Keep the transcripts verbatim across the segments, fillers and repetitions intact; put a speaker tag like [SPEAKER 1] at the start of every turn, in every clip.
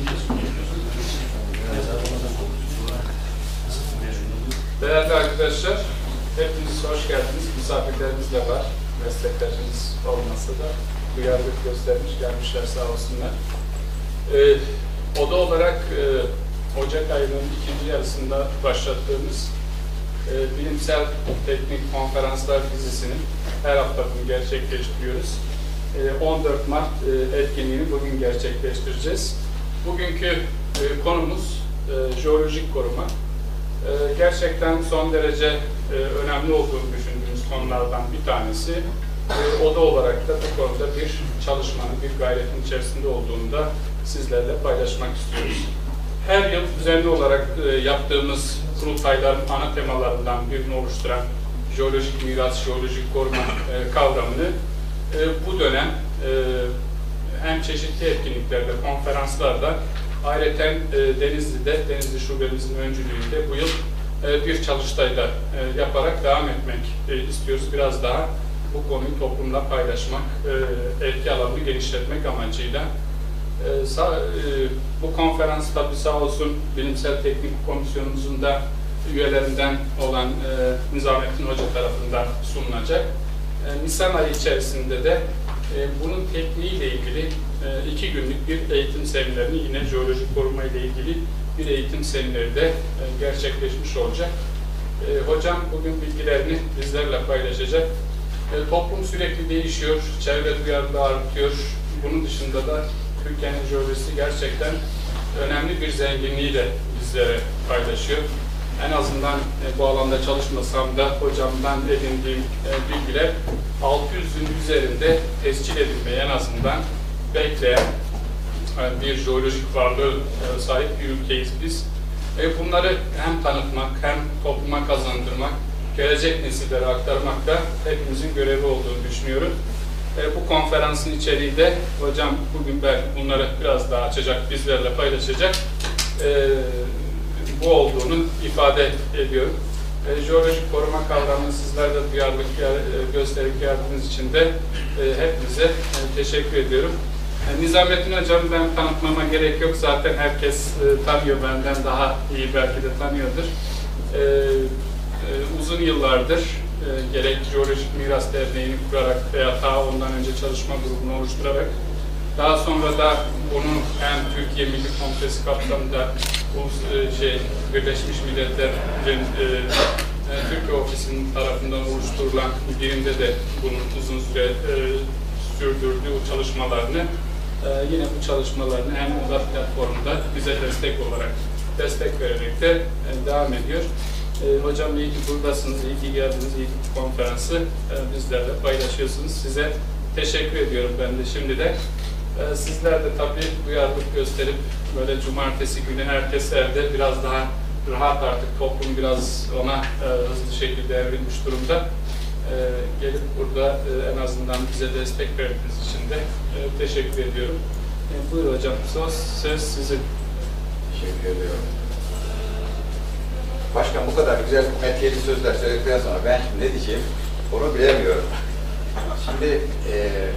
[SPEAKER 1] Değerli arkadaşlar, hepiniz hoş geldiniz. Misafirlerimiz de var. Mesleklerimiz olmasa da duyarlılık göstermiş gelmişler, sağ olsunlar. Ee, oda olarak e, Ocak ayının ikinci yarısında başlattığımız e, bilimsel teknik konferanslar dizisinin her hafta bunu gerçekleştiriyoruz. E, on dört Mart e, etkinliğini bugün gerçekleştireceğiz. Bugünkü e, konumuz e, jeolojik koruma. E, gerçekten son derece e, önemli olduğunu düşündüğümüz konulardan bir tanesi. E, oda olarak da bu konuda bir çalışmanın, bir gayretin içerisinde olduğunu da sizlerle paylaşmak istiyoruz. Her yıl düzenli olarak e, yaptığımız kurultayların ana temalarından birini oluşturan jeolojik miras, jeolojik koruma e, kavramını e, bu dönem e, hem çeşitli etkinliklerde, konferanslarda, ayrıca e, Denizli'de, Denizli Şubemizin öncülüğünde bu yıl e, bir çalıştayda e, yaparak devam etmek e, istiyoruz. Biraz daha bu konuyu toplumla paylaşmak, e, etki alanını genişletmek amacıyla. E, sağ, e, bu konferans tabi sağ olsun Bilimsel Teknik Komisyonumuzun da üyelerinden olan e, Nizamettin Hoca tarafından sunulacak. E, Nisan ayı içerisinde de e, bunun tekniğiyle ilgili e, iki günlük bir eğitim seminerini, yine jeolojik koruma ile ilgili bir eğitim semineri de e, gerçekleşmiş olacak. E, hocam bugün bilgilerini bizlerle paylaşacak. E, toplum sürekli değişiyor, çevre duyarlılığı artıyor. Bunun dışında da Türkiye'nin jeolojisi gerçekten önemli bir zenginliği de bizlere paylaşıyor. En azından e, bu alanda çalışmasam da hocamdan edindiğim e, bilgiler altı yüzün üzerinde tescil edilmeye en azından bekleyen e, bir jeolojik varlığı e, sahip bir ülkeyiz biz. E, bunları hem tanıtmak hem topluma kazandırmak, gelecek nesillere aktarmak da hepimizin görevi olduğunu düşünüyorum. E, bu konferansın içeriği de hocam bugün belki bunları biraz daha açacak, bizlerle paylaşacak. E, bu olduğunu ifade ediyorum. E, jeolojik koruma kavramını sizler de duyarlılık e, gösterip geldiğiniz için de e, hepinize e, teşekkür ediyorum. E, Nizamettin Hocam ben tanıtmama gerek yok. Zaten herkes e, tanıyor, benden daha iyi belki de tanıyordur. E, e, uzun yıllardır e, gerek Jeolojik Miras Derneği'ni kurarak veya daha ondan önce çalışma grubunu oluşturarak daha sonra da bunun hem Türkiye Milli Kongresi kapsamında bu şey Birleşmiş Milletler'in e, e, Türkiye Ofisi'nin tarafından oluşturulan birinde de bunun uzun süre e, sürdürdüğü çalışmalarını e, yine bu çalışmalarını hem Oda platformunda bize destek olarak destek vererek de e, devam ediyor. E, hocam iyi ki buradasınız, iyi ki geldiniz, iyi ki bu konferansı e, bizlerle paylaşıyorsunuz. Size teşekkür ediyorum ben de şimdi de. E, sizler de tabii duyarlılık gösterip böyle cumartesi günü herkes evde biraz daha rahat, artık toplum biraz ona e, hızlı şekilde evrilmiş durumda. E, gelip burada e, en azından bize destek verdiğiniz için de e, teşekkür ediyorum. E, buyur hocam, söz, söz sizin.
[SPEAKER 2] Teşekkür ediyorum. Başkan bu kadar güzel metkeli sözler söyledikten sonra ben şimdi ne diyeceğim onu bilemiyorum. Şimdi e,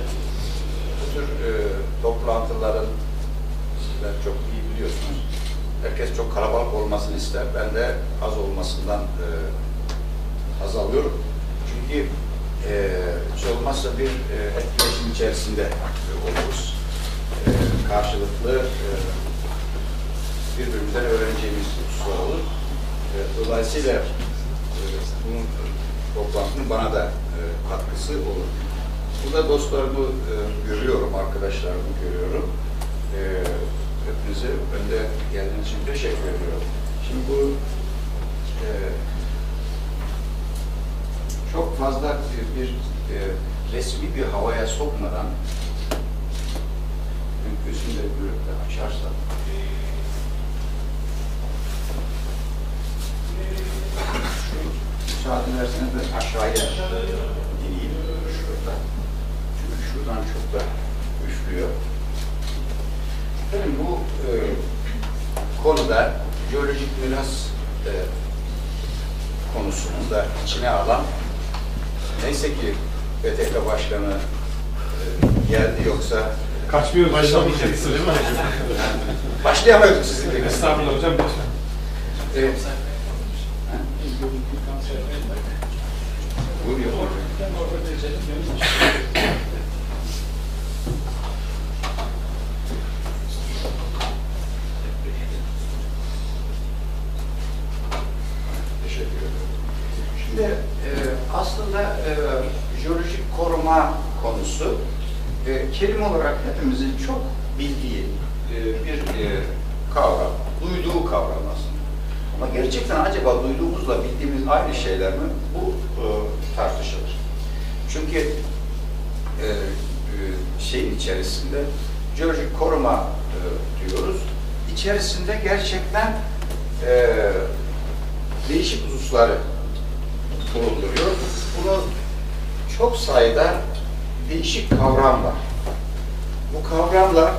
[SPEAKER 2] bu tür e, toplantıların sizler çok iyi biliyorsunuz. Herkes çok kalabalık olmasını ister. Ben de az olmasından e, haz alıyorum. Çünkü e, hiç olmazsa bir e, etkileşim içerisinde e, oluruz. E, karşılıklı e, birbirimizden öğreneceğimiz hususlar olur. E, dolayısıyla e, bunun toplantının bana da e, katkısı olur. Burada dostlarımı e, görüyorum, arkadaşlarımı görüyorum. E, hepinize ben de geldiğiniz için teşekkür ediyorum. Şimdi bu e, çok fazla bir, bir e, resmi bir havaya sokmadan mümkünsün de bir açarsam müsaade verseniz ben aşağıya ineyim şurada. Çünkü şuradan çok da üflüyor. Tabii bu e, konuda jeolojik miras e, konusunu da içine alan, neyse ki B T K Başkanı e, geldi, yoksa
[SPEAKER 3] kaçmıyor, başlamayacaksın değil mi?
[SPEAKER 2] Yani baş başlayamıyorduk sizin gibi.
[SPEAKER 3] Estağfurullah hocam, lütfen.
[SPEAKER 2] Evet. Buyuruyor. Teşekkür ederim. Şimdi e, aslında e, jeolojik koruma konusu e, kelime olarak hepimizin çok bildiği e, bir e, kavram, duyduğu kavram aslında. Ama gerçekten acaba duyduğumuzla bildiğimiz aynı şeyler mi? Bu e, tartışılır. Çünkü e, e, şeyin içerisinde jeolojik koruma e, diyoruz. İçerisinde gerçekten e, değişik hususları bulunduruyor. Bunun çok sayıda değişik kavram var. Bu kavramlar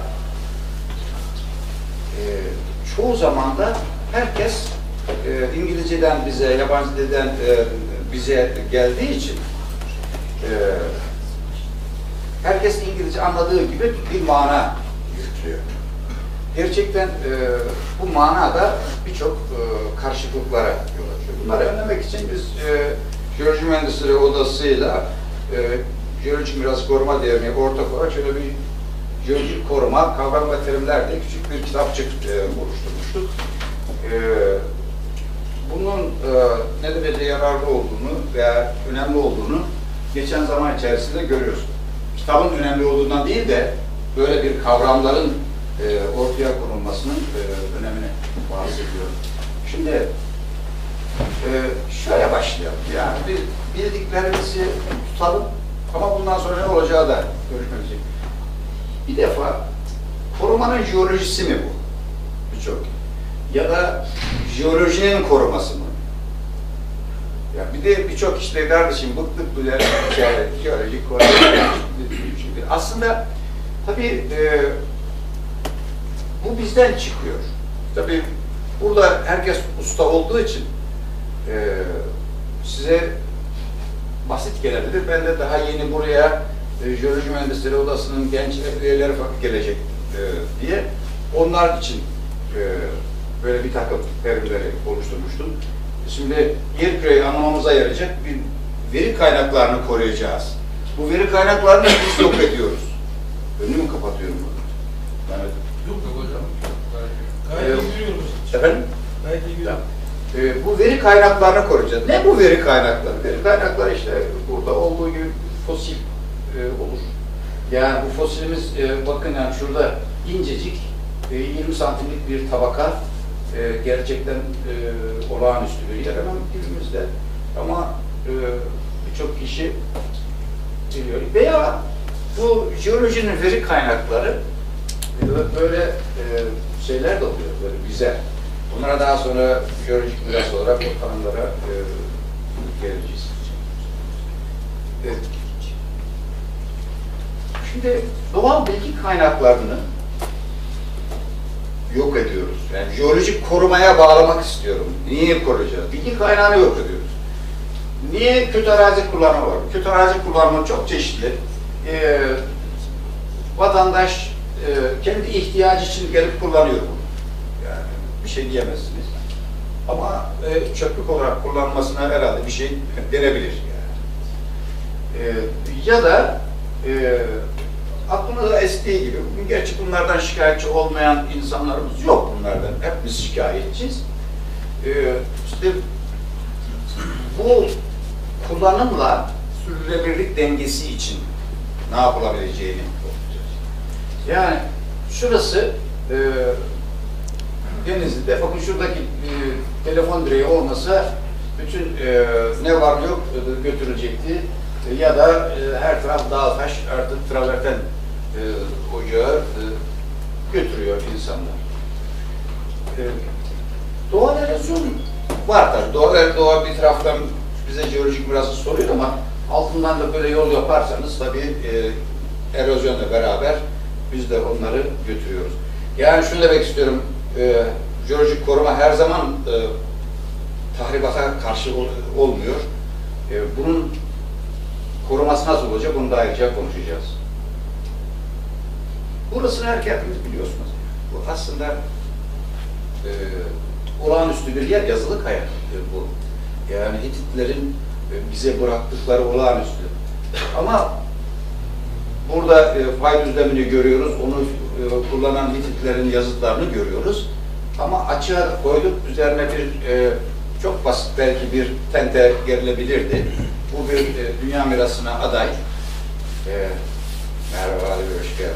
[SPEAKER 2] e, çoğu zaman da herkes e, İngilizceden bize, yabancı dilden e, bize geldiği için e, herkes İngilizce anladığı gibi bir mana yüklüyor. Gerçekten e, bu manada birçok e, karşılıklara yol açıyor. Bunları önlemek için biz e, Jeoloji Mühendisleri Odası'yla e, Jeolojik Miras Koruma Derneği ortak olarak şöyle bir jeolojik koruma kavram ve terimler diye küçük bir kitapçık e, oluşturmuştuk. E, bunun e, ne derece yararlı olduğunu veya önemli olduğunu geçen zaman içerisinde görüyoruz. Kitabın önemli olduğundan değil de böyle bir kavramların e, ortaya konulmasının e, önemini bahsediyorum. Şimdi e, şöyle başlayalım. Yani bir bildiklerimizi tutalım ama bundan sonra ne olacağı da görüşmeyecek. Bir defa korumanın jeolojisi mi bu? Birçok. Ya da jeolojinin koruması mı? Ya bir de birçok işte kardeşim bıktık bu der jeolojik koruma. Aslında tabii e, bu bizden çıkıyor. Tabii burada herkes usta olduğu için e, size basit gelebilir. Ben de daha yeni buraya e, Jeoloji Mühendisleri Odası'nın genç üyeleri gelecek e, diye onlar için e, böyle bir takım terimleri oluşturmuştum. Şimdi yer küreyi anlamamıza yarayacak bir veri kaynaklarını koruyacağız. Bu veri kaynaklarını biz yok ediyoruz. Önümü kapatıyorum bunu. Yani,
[SPEAKER 3] Yok yok hocam.
[SPEAKER 2] Gayet
[SPEAKER 3] Gayet iyi yürüyoruz.
[SPEAKER 2] efendim?
[SPEAKER 3] Gayet iyi yürüyoruz.
[SPEAKER 2] E, bu veri kaynaklarını koruyacağız. Ne bu veri kaynakları? Veri kaynakları işte burada olduğu gibi fosil e, olur. Yani bu fosilimiz e, bakın yani şurada incecik e, yirmi santimlik bir tabaka e, gerçekten e, olağanüstü bir yer hemen dibimizde. Ama e, birçok kişi biliyor. Veya bu jeolojinin veri kaynakları e, böyle e, şeyler de oluyor, böyle güzel. Bunlara daha sonra jeolojik miras olarak o tanımlara e, geleceğiz. Evet. Şimdi doğal bilgi kaynaklarını yok ediyoruz. Yani jeolojik korumaya bağlamak istiyorum. Niye koruyacağız? Bilgi kaynağını yok ediyoruz. Niye kötü arazi kullanımı var? Kötü arazi kullanımı çok çeşitli. Ee, vatandaş e, kendi ihtiyacı için gelip kullanıyor bunu. Yani bir şey diyemezsiniz. Ama e, çöplük olarak kullanmasına herhalde bir şey denebilir. Yani. E, ya da e, aklımıza estiği gibi, bugün gerçi bunlardan şikayetçi olmayan insanlarımız yok bunlardan. Hepimiz şikayetçiyiz. E, işte bu kullanımla sürdürülebilirlik dengesi için ne yapılabileceğini okuyacağız. Yani şurası e, Denizli'de, bakın şuradaki e, telefon direği olmasa bütün e, ne var yok e, götürülecekti. E, ya da e, her taraf dağ taş artık traverten e, ocağı e, götürüyor insanlar. E, doğal erozyon var tabii. Doğal, doğal bir taraftan bize jeolojik mirası soruyor ama altından da böyle yol yaparsanız tabii e, erozyonla beraber biz de onları götürüyoruz. Yani şunu demek istiyorum, e, jeolojik koruma her zaman e, tahribata karşı ol, olmuyor. E, bunun koruması nasıl olacak, bunu da ayrıca konuşacağız. Burasını herkes biliyorsunuz. Bu aslında e, olağanüstü bir yer, yazılı kaya bu. Yani Hititlerin e, bize bıraktıkları olağanüstü. Ama burada e, fay düzlemini görüyoruz, onu e, kullanan Hititlerin yazıtlarını görüyoruz. Ama açığa koyduk, üzerine bir e, çok basit belki bir tente gerilebilirdi. Bu bir e, dünya mirasına aday. E, merhaba, hoş geldin.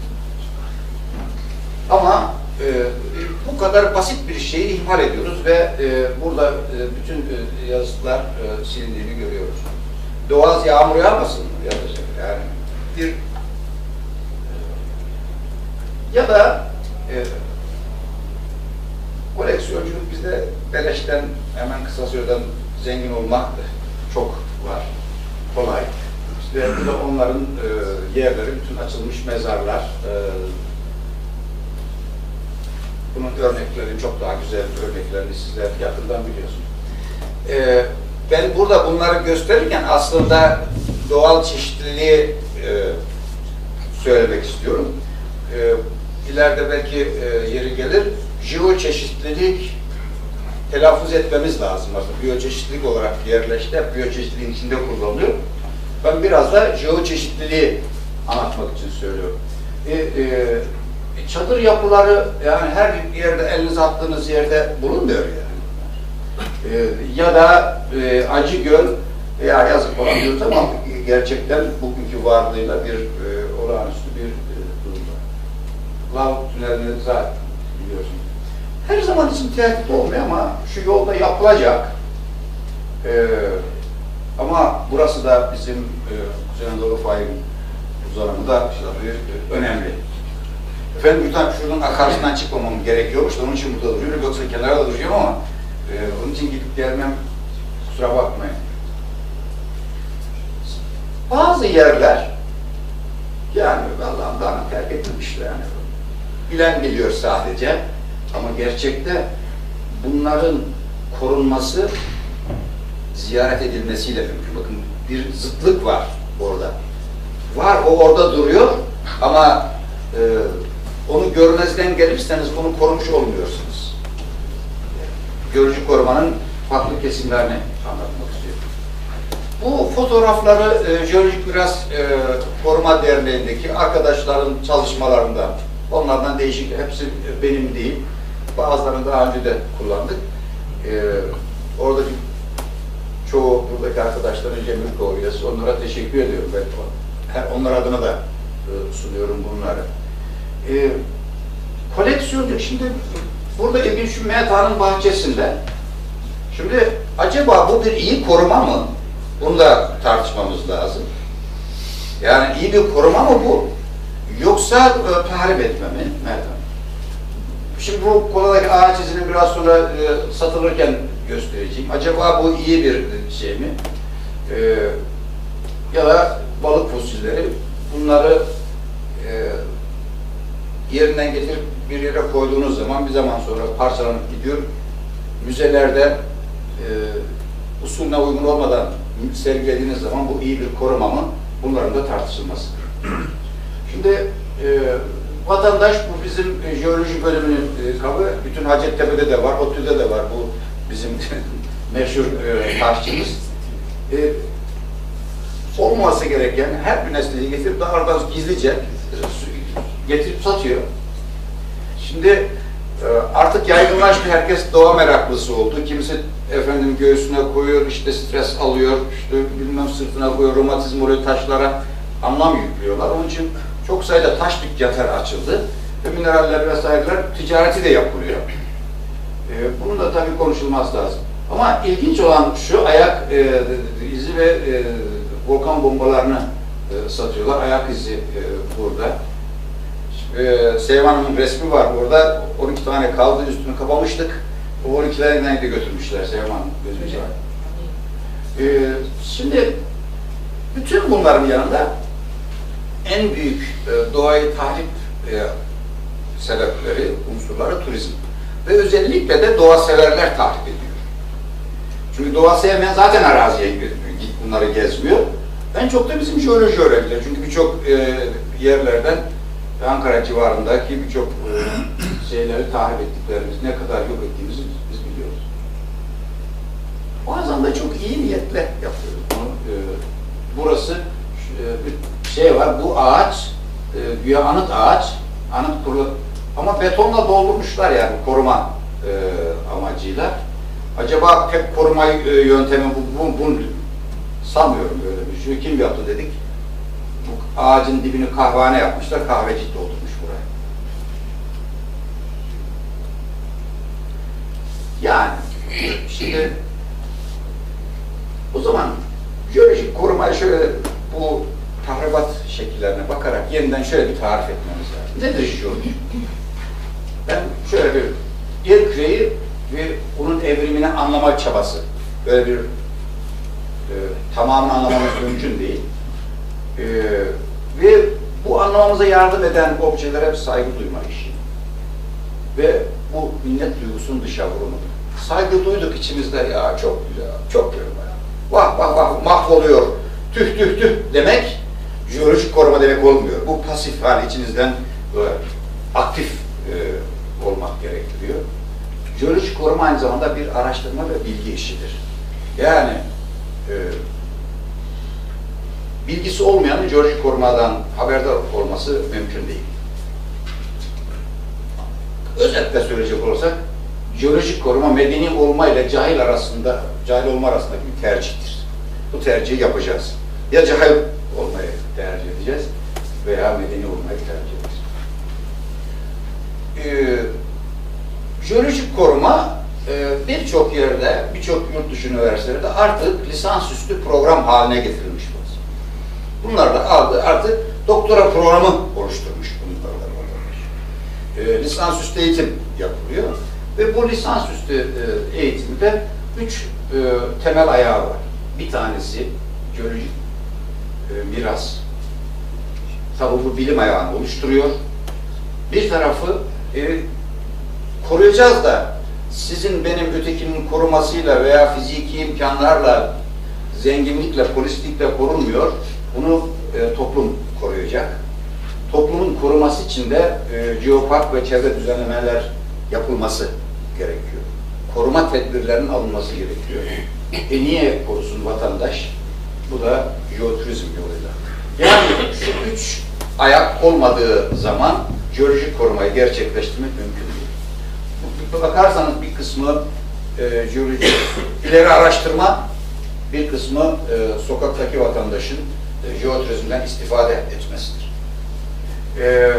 [SPEAKER 2] Ama e, bu kadar basit bir şeyi ihmal ediyoruz ve e, burada e, bütün e, yazıtlar e, silindiğini görüyoruz. Doğal yağmur yağmasın mı? Yazacak. Yani bir ya da e, koleksiyonculuk bizde beleşten hemen kısa süreden zengin olmak çok var, kolay. İşte burada onların e, yerleri, bütün açılmış mezarlar, e, bunun örnekleri çok daha güzel örneklerini sizler yakından biliyorsunuz. E, ben burada bunları gösterirken aslında doğal çeşitliliği e, söylemek istiyorum. E, ileride belki e, yeri gelir. Jeoçeşitlilik telaffuz etmemiz lazım. Aslında biyoçeşitlilik olarak yerleşti. Hep biyoçeşitliliğin içinde kullanılıyor. Ben biraz da jeoçeşitliliği anlatmak için söylüyorum. E, e, çadır yapıları yani her yerde, elinize attığınız yerde bulunmuyor yani. E, ya da e, Acıgöl veya yazık falan diyoruz ama gerçekten bugünkü varlığıyla bir e, olağanüstü bir e, durumda. Lav tünelini zaten biliyorsunuz. Her zaman için tehdit olmuyor ama şu yolda yapılacak. Ee, ama burası da bizim e, Kuzey Anadolu fayın uzanımında işte, e, önemli. Efendim buradan şuradan akarsudan çıkmamam gerekiyormuş da onun için burada duruyorum. Yoksa kenarda duruyorum ama e, onun için gidip gelmem kusura bakmayın. Bazı yerler yani Allah'ımdan terk edilmişler yani. Bilen biliyor sadece. Ama gerçekte bunların korunması ziyaret edilmesiyle mümkün. Bakın bir zıtlık var orada. Var, o orada duruyor ama e, onu görmezden gelirseniz onu korumuş olmuyorsunuz. Görücü korumanın farklı kesimlerini anlatmak istiyorum. Bu fotoğrafları e, Jeolojik Miras e, Koruma Derneği'ndeki arkadaşların çalışmalarından, onlardan değişik, hepsi benim değil. Bazılarını daha önce de kullandık. Ee, oradaki çoğu buradaki arkadaşların Cemil üyesi, onlara teşekkür ediyorum. Ben onlar adına da e, sunuyorum bunları. Ee, koleksiyoncu, şimdi burada ilginç şu M T A'nın bahçesinde. Şimdi acaba bu bir iyi koruma mı? Bunu da tartışmamız lazım. Yani iyi bir koruma mı bu? Yoksa e, tahrip etme mi? M T A. Şimdi bu koladaki ağaç izini biraz sonra e, satılırken göstereceğim. Acaba bu iyi bir şey mi? E, ya da balık fosilleri, bunları e, yerinden getirip bir yere koyduğunuz zaman bir zaman sonra parçalanıp gidiyor. Müzelerde e, usulüne uygun olmadan sergilediğiniz zaman bu iyi bir koruma mı? Bunların da tartışılması. Şimdi e, vatandaş, bu bizim e, jeoloji bölümünün e, kabı, bütün Hacettepe'de de var, ODTÜ'de de var bu bizim meşhur e, taşçımız. E, olmaması gereken her bir nesneyi getirip daha oradan gizlice e, getirip satıyor. Şimdi e, artık yaygınlaştı, herkes doğa meraklısı oldu. Kimisi efendim göğsüne koyuyor, işte stres alıyor, işte bilmem sırtına koyuyor, romatizm oluyor, taşlara anlam yüklüyorlar. Onun için çok sayıda taş dükkanları açıldı ve mineraller vesaireler ticareti de yapılıyor. Ee, bunun da tabii konuşulması lazım. Ama ilginç olan şu, ayak e, izi ve e, volkan bombalarını e, satıyorlar. Ayak izi e, burada. E, Seyvan Hanım'ın resmi var orada. on iki tane kaldı, üstünü kapamıştık. O on ikilerinden de götürmüşler Seyvan Hanım gözümüze. E, şimdi bütün bunların yanında en büyük e, doğayı tahrip e, sebepleri, unsurları turizm. Ve özellikle de doğa severler tahrip ediyor. Çünkü doğa sevmeyen zaten araziye bunları gezmiyor. En çok da bizim jeoloji öğrencileri. Çünkü birçok e, yerlerden, Ankara civarındaki birçok e,
[SPEAKER 4] şeyleri tahrip ettiklerimiz, ne kadar yok ettiğimizi biz, biz biliyoruz. Bazen de çok iyi niyetle yapıyoruz. Bunu, e, burası e, bir şey var, bu ağaç, e, güya anıt ağaç, anıt kuru, ama betonla doldurmuşlar yani koruma e, amacıyla. Acaba tek koruma e, yöntemi bu, bu, bunu sanmıyorum böyle bir şey. Kim yaptı dedik. Bu ağacın dibini kahvehane yapmışlar, kahveci doldurmuş buraya. Yani şimdi o zaman jeolojik korumayı şöyle bu tahribat şekillerine bakarak yeniden şöyle bir tarif etmemiz lazım. Nedir jeoloji? Ben şöyle bir yer küreyi ve onun evrimini anlama çabası. Böyle bir e, tamamını anlamamız mümkün değil. E, ve bu anlamamıza yardım eden objelere hep saygı duyma işi. Ve bu minnet duygusunun dışa vurumu. Saygı duyduk içimizde, ya çok güzel, çok güzel. Vah vah vah mahvoluyor, tüh tüh tüh demek jeolojik koruma demek olmuyor. Bu pasif hali içinizden böyle aktif e, olmak gerektiriyor. Jeolojik koruma aynı zamanda bir araştırma ve bilgi işidir. Yani e, bilgisi olmayanın jeolojik korumadan haberdar olması mümkün değil. Özetle söyleyecek olursak, jeolojik koruma medeni olma ile cahil arasında, cahil olma arasındaki bir tercihtir. Bu tercihi yapacağız. Ya cahil olmayı tercih edeceğiz veya medeni olmayı tercih edeceğiz. Ee, jeolojik koruma e, birçok yerde, birçok yurt dışı üniversitelerde artık lisansüstü program haline getirilmiş. Bunlar da aldı, artık doktora programı oluşturmuş bunlarla. E, lisansüstü eğitim yapılıyor. Ve bu lisansüstü e, eğitimde üç e, temel ayağı var. Bir tanesi jeolojik e, miras. Tabi bu bilim ayağını oluşturuyor. Bir tarafı e, koruyacağız da sizin benim ötekinin korumasıyla veya fiziki imkanlarla, zenginlikle, polislikle korunmuyor. Bunu e, toplum koruyacak. Toplumun koruması için de e, jeopark ve çevre düzenlemeler yapılması gerekiyor. Koruma tedbirlerinin alınması gerekiyor. E niye korusun vatandaş? Bu da jeoturizm yoluyla. Yani şu üç ayak olmadığı zaman jeolojik korumayı gerçekleştirmek mümkün değil. Bakarsanız bir kısmı e, jeolojik ileri araştırma, bir kısmı e, sokaktaki vatandaşın e, jeoturizmden istifade etmesidir. E,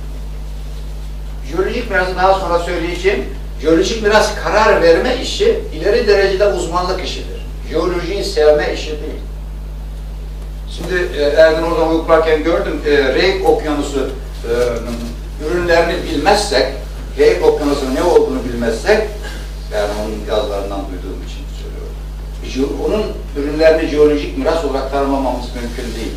[SPEAKER 4] jeolojik mirası daha sonra söyleyeceğim. Jeolojik miras karar verme işi ileri derecede uzmanlık işidir. Jeolojiyi sevme işi değil. Şimdi e, Erden oradan uyuklarken gördüm, e, Reyk Okyanusu e, ürünlerini bilmezsek, Reyk Okyanusu'nun ne olduğunu bilmezsek, yani onun yazılarından duyduğum için söylüyorum. Onun ürünlerini jeolojik miras olarak tanımlamamız mümkün değil.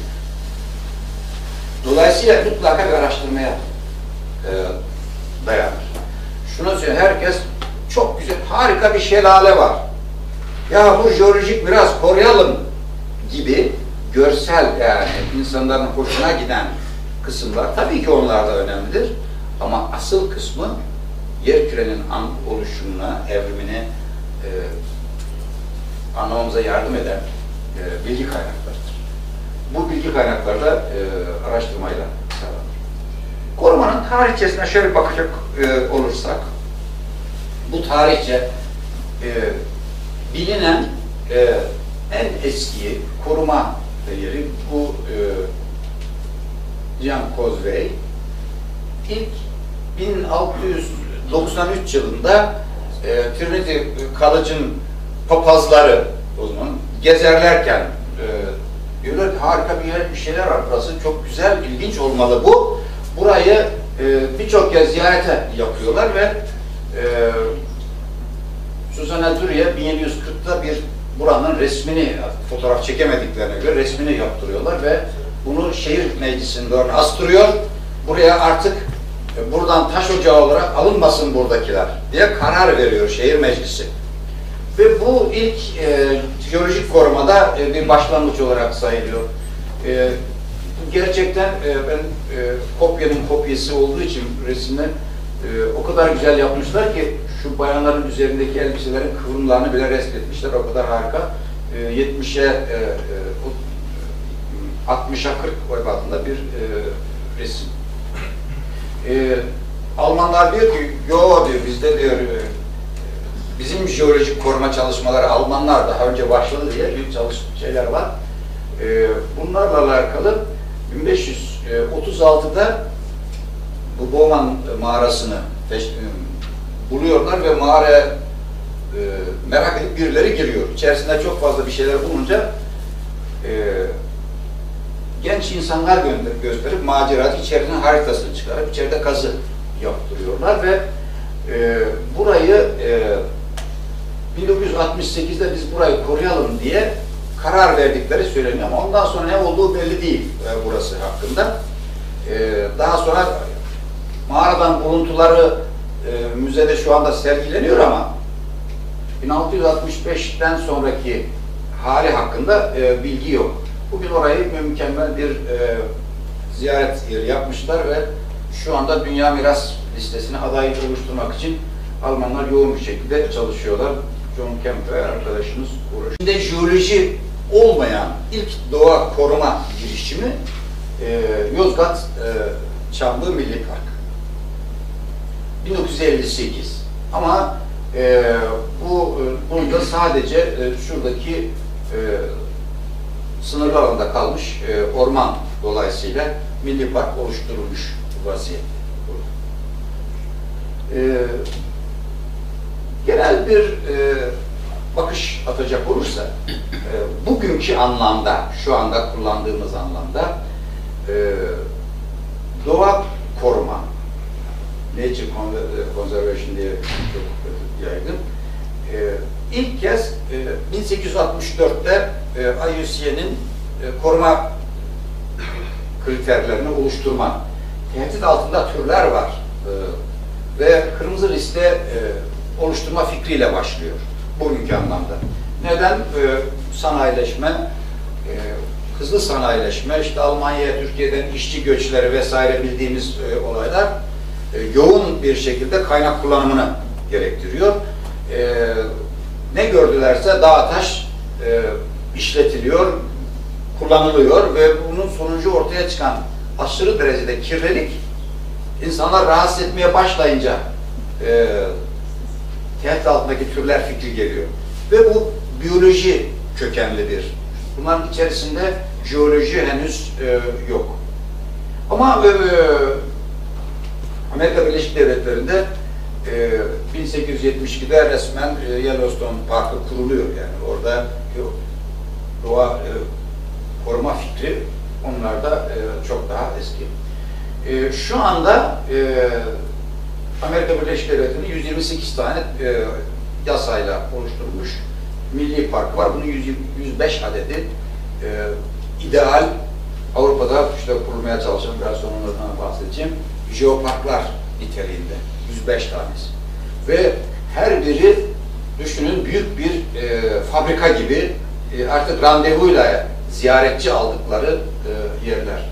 [SPEAKER 4] Dolayısıyla mutlaka bir araştırmaya e, dayanır. Şunu söyleyeyim, herkes çok güzel, harika bir şelale var. Ya bu jeolojik miras koruyalım gibi görsel, yani insanların hoşuna giden kısımlar tabii ki onlar da önemlidir. Ama asıl kısmı yer kürenin oluşumuna, evrimine e, anlamamıza yardım eden e, bilgi kaynaklarıdır. Bu bilgi kaynakları da e, araştırmayla sağlanır. Korumanın tarihçesine şöyle bakacak e, olursak, bu tarihçe e, bilinen e, en eski koruma yeri bu e, Jan Kozvey. İlk bin altı yüz doksan üç yılında e, Trinity College'ın papazları o zaman gezerlerken e, diyorlar ki harika bir yer, bir şeyler var burası, çok güzel, ilginç olmalı bu. Burayı e, birçok kez ziyarete yapıyorlar ve e, Suzanne Dürüye bin yedi yüz kırkta bir buranın resmini, fotoğraf çekemediklerine göre resmini yaptırıyorlar ve bunu şehir meclisinde astırıyor. Buraya artık e, buradan taş ocağı olarak alınmasın buradakiler diye karar veriyor şehir meclisi. Ve bu ilk e, jeolojik korumada e, bir başlangıç olarak sayılıyor. E, gerçekten e, ben e, kopyanın kopyası olduğu için resimde o kadar güzel yapmışlar ki şu bayanların üzerindeki elbiselerin kıvrımlarını bile resmetmişler. O kadar harika. yetmişe altmışa kırk oranında bir e, resim. E, Almanlar diyor ki, yo diyor, bizde diyor, e, bizim jeolojik koruma çalışmaları Almanlar daha önce başladı diye bir çalış şeyler var. E, bunlarla alakalı bin beş yüz otuz altıda bu Bowman mağarasını e, buluyorlar ve mağaraya e, merak edip birileri giriyor. İçerisinde çok fazla bir şeyler bulunca e, genç insanlar gönderip gösterip maceracı içerinin haritasını çıkarıp içeride kazı yaptırıyorlar ve e, burayı e, bin dokuz yüz altmış sekizde biz burayı koruyalım diye karar verdikleri söyleniyor ama ondan sonra ne olduğu belli değil e, burası hakkında. E, daha sonra mağaradan buluntuları e, müzede şu anda sergileniyor ama bin altı yüz altmış beşten sonraki hali hakkında e, bilgi yok. Bugün orayı mükemmel bir e, ziyaret yeri yapmışlar ve şu anda Dünya Miras Listesi'ne aday oluşturmak için Almanlar yoğun bir şekilde çalışıyorlar. John Kemper arkadaşımız uğraşıyor. Şimdi jeoloji olmayan ilk doğa koruma girişimi e, Yozgat e, Çamlı Milli Park. bin dokuz yüz elli sekiz. Ama e, bu bunda sadece e, şuradaki e, sınırlı alanda kalmış e, orman dolayısıyla milli park oluşturulmuş vaziyette. E, genel bir e, bakış atacak olursa e, bugünkü anlamda, şu anda kullandığımız anlamda e, doğa koruma, nature conservation diye çok yaygın. E, ilk kez e, bin sekiz yüz altmış dörtte e, I U C N'in e, koruma kriterlerini oluşturma, tehdit altında türler var e, ve kırmızı liste e, oluşturma fikriyle başlıyor bugünkü anlamda. Neden? E, sanayileşme, e, hızlı sanayileşme, işte Almanya'ya, Türkiye'den işçi göçleri vesaire bildiğimiz e, olaylar e, yoğun bir şekilde kaynak kullanımını gerektiriyor. E, ne gördülerse dağ taş e, işletiliyor, kullanılıyor ve bunun sonucu ortaya çıkan aşırı derecede kirlilik insanlar rahatsız etmeye başlayınca e, tehdit altındaki türler fikri geliyor. Ve bu biyoloji kökenlidir. Bunların içerisinde jeoloji henüz e, yok. Ama e, Amerika Birleşik Devletleri'nde e, bin sekiz yüz yetmiş ikide resmen e, Yellowstone Parkı kuruluyor. Yani orada e, doğa e, koruma fikri onlarda e, çok daha eski. E, şu anda e, Amerika Birleşik Devletleri'nin yüz yirmi sekiz tane e, yasayla oluşturulmuş milli park var. Bunun yüz beş adedi e, ideal Avrupa'da işte kurulmaya çalışan, biraz sonra onlardan bahsedeceğim, jeoparklar niteliğinde. yüz beş tanesi. Ve her biri düşünün büyük bir e, fabrika gibi e, artık randevuyla ziyaretçi aldıkları e, yerler.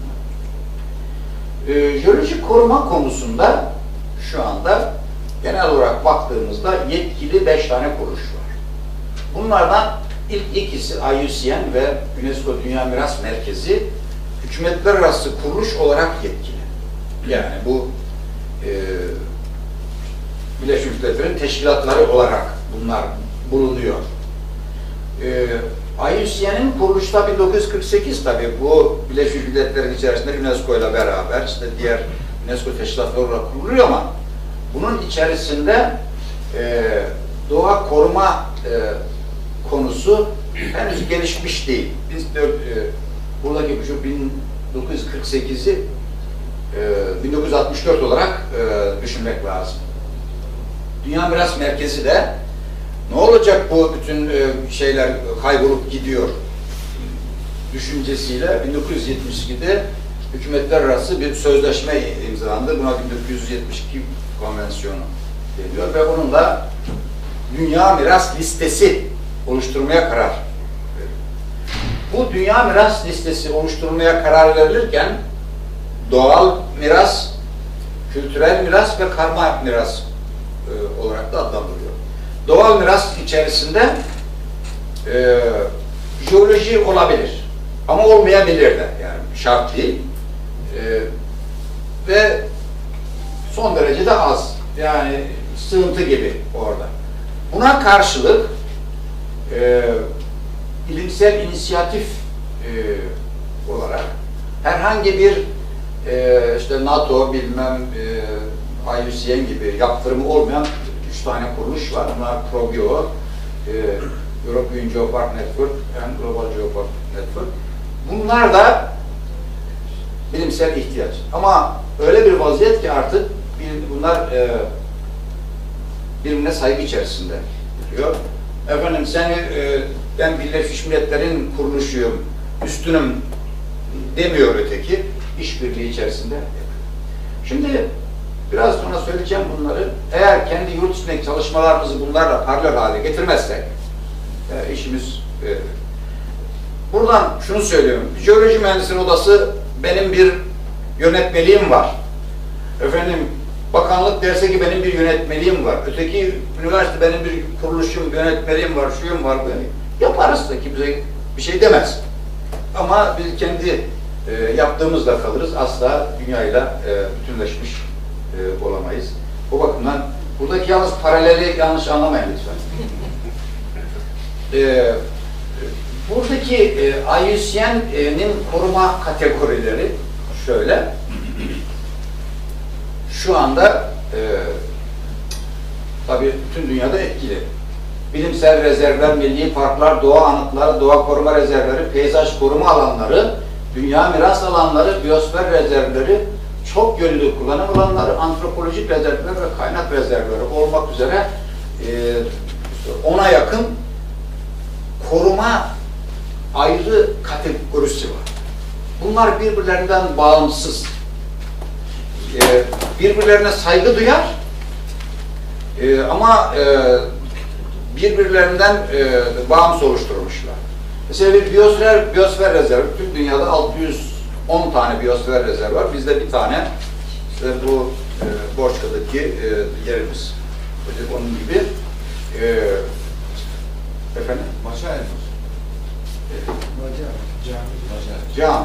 [SPEAKER 4] E, jeolojik koruma konusunda şu anda genel olarak baktığımızda yetkili beş tane kuruluş var. Bunlardan ilk ikisi I U C N ve UNESCO Dünya Miras Merkezi hükümetler arası kuruluş olarak yetkili. Yani bu e, Birleşmiş Milletler'in teşkilatları olarak bunlar bulunuyor. E, I U C N'in kuruluşta bin dokuz yüz kırk sekiz tabii bu Birleşmiş Milletler'in içerisinde UNESCO ile beraber işte diğer UNESCO teşkilatları olarak kuruluyor ama bunun içerisinde e, doğa koruma e, konusu henüz gelişmiş değil. Biz de, e, buradaki şu bin dokuz yüz kırk sekizi e, bin dokuz yüz altmış dört olarak e, düşünmek lazım. Dünya Miras Merkezi de ne olacak bu bütün e, şeyler kaybolup gidiyor düşüncesiyle bin dokuz yüz yetmiş ikide hükümetler arası bir sözleşme imzalandı. Buna bin dokuz yüz yetmiş iki konvansiyonu deniyor ve onunla Dünya Miras Listesi oluşturmaya karar veriyor. Bu Dünya Miras Listesi oluşturulmaya karar verilirken doğal miras kültürel miras ve karma miras e, olarak da adlandırılıyor. Doğal miras içerisinde e, jeoloji olabilir ama olmayabilir de, yani şart değil. E, ve son derece de az, yani sığıntı gibi orada. Buna karşılık e, bilimsel inisiyatif e, olarak herhangi bir e, işte NATO, bilmem e, I U C N gibi yaptırımı olmayan üç tane kuruluş var. Bunlar ProGeo, e, European Geopark Network and Global Geopark Network. Bunlar da bilimsel ihtiyaç. Ama öyle bir vaziyet ki artık bunlar e, birbirine saygı içerisinde duruyor. Efendim seni e, ben Birleşmiş Milletler'in kuruluşuyum, üstünüm demiyor öteki. İşbirliği içerisinde. Şimdi biraz sonra söyleyeceğim bunları. Eğer kendi yurt içindeki çalışmalarımızı bunlarla paralel hale getirmezsek e, işimiz e, buradan şunu söylüyorum. Jeoloji Mühendisleri Odası benim bir yönetmeliğim var. Efendim bakanlık derse ki benim bir yönetmeliğim var. Öteki üniversite benim bir kuruluşum, yönetmeliğim var, şuyum var. Böyle. Yaparız da kimse bir şey demez. Ama biz kendi e, yaptığımızla kalırız. Asla dünyayla e, bütünleşmiş e, olamayız. O bakımdan buradaki yalnız paraleli yanlış anlamayın lütfen. e, buradaki e, I U C N'nin koruma kategorileri şöyle. Şu anda e, tabii bütün dünyada etkili. Bilimsel rezervler, milli parklar, doğa anıtları, doğa koruma rezervleri, peyzaj koruma alanları, dünya miras alanları, biyosfer rezervleri, çok yönlü kullanım alanları, antropolojik rezervler ve kaynak rezervleri olmak üzere ona yakın koruma ayrı kategorisi var. Bunlar birbirlerinden bağımsız. Birbirlerine saygı duyar ama birbirlerinden bağımsız oluşturmuşlar. Mesela bir biyosfer, biyosfer rezervi, tüm dünyada altı yüz on tane biyosfer rezervi var. Bizde bir tane işte bu e, Borçka'daki e, yerimiz. Onun gibi e, efendim?
[SPEAKER 3] Maşa elmas.
[SPEAKER 4] Cami. Cami.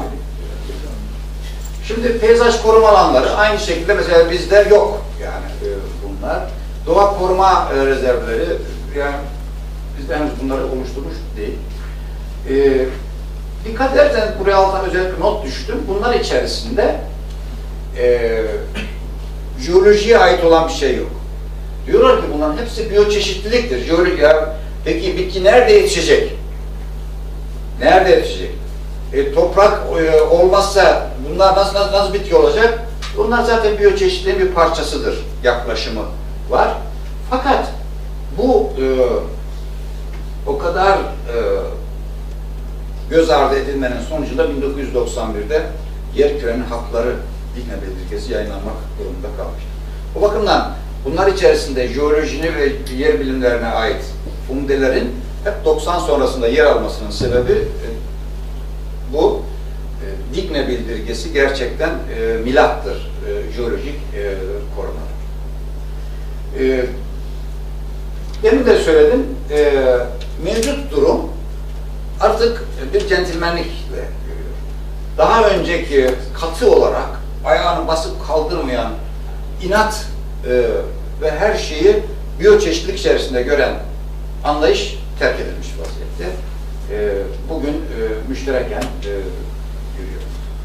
[SPEAKER 4] Şimdi peyzaj koruma alanları aynı şekilde mesela bizde yok yani e, bunlar. Doğa koruma e, rezervleri yani bizde henüz bunları oluşturmuş değil. E, dikkat ederseniz buraya altına özellikle not düştüm. Bunlar içerisinde e, jeolojiye ait olan bir şey yok. Diyorlar ki bunların hepsi biyoçeşitliliktir. Jeoloji ya, peki bitki nerede yetişecek? Nerede yetişecek? E, toprak e, olmazsa bunlar nasıl, nasıl nasıl bitki olacak? Bunlar zaten biyoçeşitliliğin bir parçasıdır yaklaşımı var. Fakat bu e, o kadar e, göz ardı edilmenin sonucunda bin dokuz yüz doksan bir'de Yerkürenin Hakları Dikne Bildirgesi yayınlanmak durumunda kalmıştır. O bakımdan bunlar içerisinde jeolojinin ve yer bilimlerine ait fundelerin hep doksan sonrasında yer almasının sebebi e, bu. E, Dikne Bildirgesi gerçekten e, milattır e, jeolojik e, koruma. E, demin de söyledim, e, mevcut durum artık bir centilmenlikle görüyor. Daha önceki katı olarak ayağını basıp kaldırmayan, inat e, ve her şeyi biyoçeşitlilik içerisinde gören anlayış terk edilmiş vaziyette. E, bugün e, müştereken e, görüyor.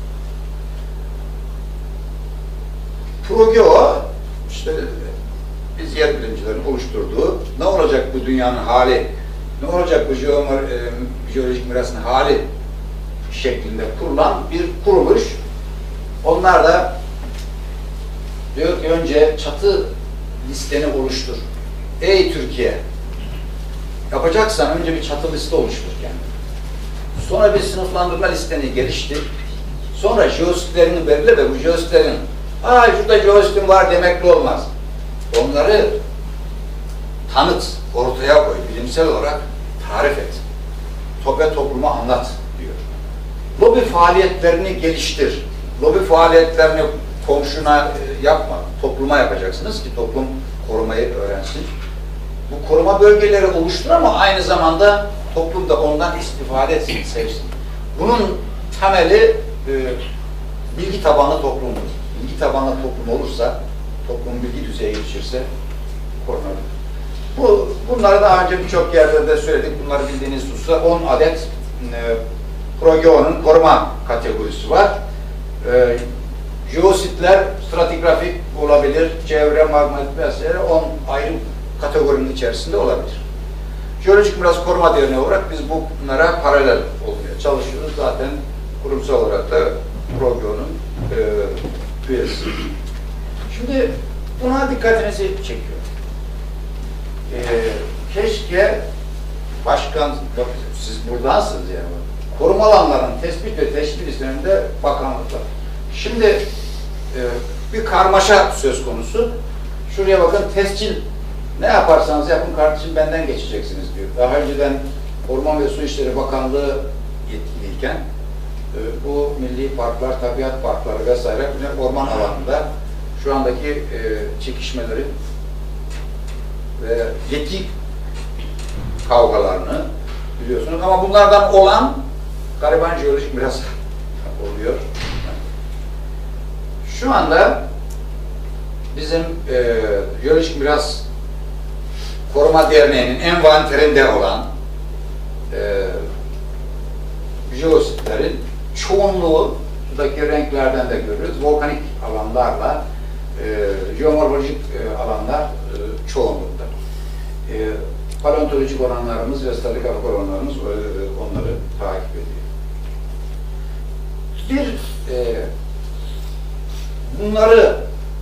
[SPEAKER 4] ProGeo işte biz yer bilimcilerin oluşturduğu ne olacak bu dünyanın hali, ne olacak bu jeolojik mirasın hali şeklinde kurulan bir kuruluş. Onlar da diyor ki önce çatı listeni oluştur. Ey Türkiye! Yapacaksan önce bir çatı liste oluştur kendine. Sonra bir sınıflandırma listeni geliştir. Sonra jeositlerini belirle ve bu jeositlerin aa şurada jeositim var demekle olmaz. Onları tanıt, ortaya koy, bilimsel olarak tarif et. Ve topluma anlat diyor. Lobi faaliyetlerini geliştir. Lobi faaliyetlerini komşuna e, yapma, topluma yapacaksınız ki toplum korumayı öğrensin. Bu koruma bölgeleri oluştur ama aynı zamanda toplum da ondan istifade etsin, sevsin. Bunun temeli e, bilgi tabanlı toplumdur. Bilgi tabanlı toplum olursa, toplum bilgi düzeyi gelişirse korunabilir. Bu, bunları daha önce birçok yerde de söyledik. Bunları bildiğiniz hususta on adet e, ProGeo'nun koruma kategorisi var. E, Jeositler stratigrafik olabilir, çevre, magmatik vesaire on ayrı kategorinin içerisinde olabilir. Jeolojik Miras Koruma Derneği olarak biz bunlara paralel olmaya çalışıyoruz. Zaten kurumsal olarak da ProGeo'nun e, üyesi. Şimdi buna dikkatinizi çekiyor. E, keşke başkan, siz buradansınız yani. Koruma alanlarının tespit ve teşkil işlerinde bakanlıklar. Şimdi e, bir karmaşa söz konusu. Şuraya bakın, tescil ne yaparsanız yapın kardeşim benden geçeceksiniz diyor. Daha önceden Orman ve Su İşleri Bakanlığı yetkiliyken e, bu milli parklar, tabiat parkları vesaire orman alanında şu andaki e, çekişmeleri ve yetki kavgalarını biliyorsunuz. Ama bunlardan olan gariban jeolojik miras oluyor. Şu anda bizim e, Jeolojik Miras Koruma Derneği'nin envanterinde olan e, jeositlerin çoğunluğu, buradaki renklerden de görüyoruz, volkanik alanlarla e, jeomorfolojik e, alanlar e, çoğunlukta. E, paleontolojik oranlarımız ve stratigrafik oranlarımız e, onları takip ediyor. Bir e, bunları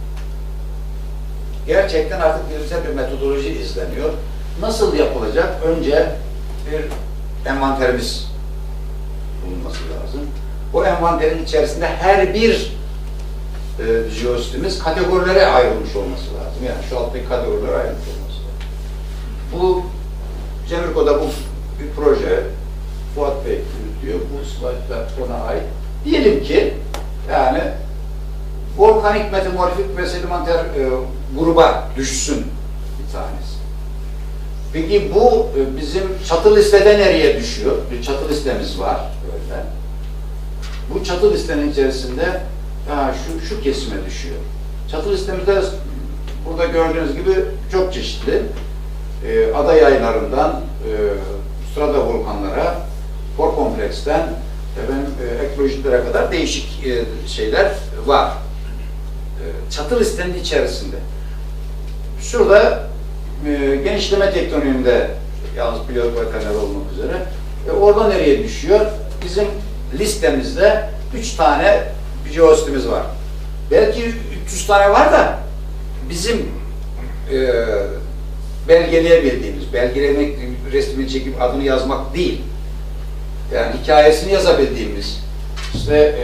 [SPEAKER 4] gerçekten artık bilimsel bir metodoloji izleniyor. Nasıl yapılacak? Önce bir envanterimiz bulunması lazım. O envanterin içerisinde her bir e, jeositimiz kategorilere ayrılmış olması lazım. Yani şu alttaki kategorilere ayrılmış olması lazım. Bu Cemirko'da bu bir proje, Fuat Bey yürütüyor. Bu slaytlar ona ait. Diyelim ki yani volkanik, metamorfik ve sedimenter e, gruba düşsün bir tanesi. Peki bu e, bizim çatı listede nereye düşüyor? Bir çatı listemiz var böyle. Bu çatı listenin içerisinde ha, şu, şu kesime düşüyor. Çatı listemizde burada gördüğünüz gibi çok çeşitli. E, ada yaylarından e, strada volkanlara, kor kompleksten efendim, e, ekolojiklere kadar değişik e, şeyler var. Çatı listenin içerisinde. Şurada e, genişleme tektoniminde yalnız pilot veteriner olmak üzere ve orada nereye düşüyor? Bizim listemizde üç tane jeositimiz var. Belki üç yüz tane var da bizim e, belgeleyebildiğimiz, belgelemek, resmini çekip adını yazmak değil. Yani hikayesini yazabildiğimiz işte e,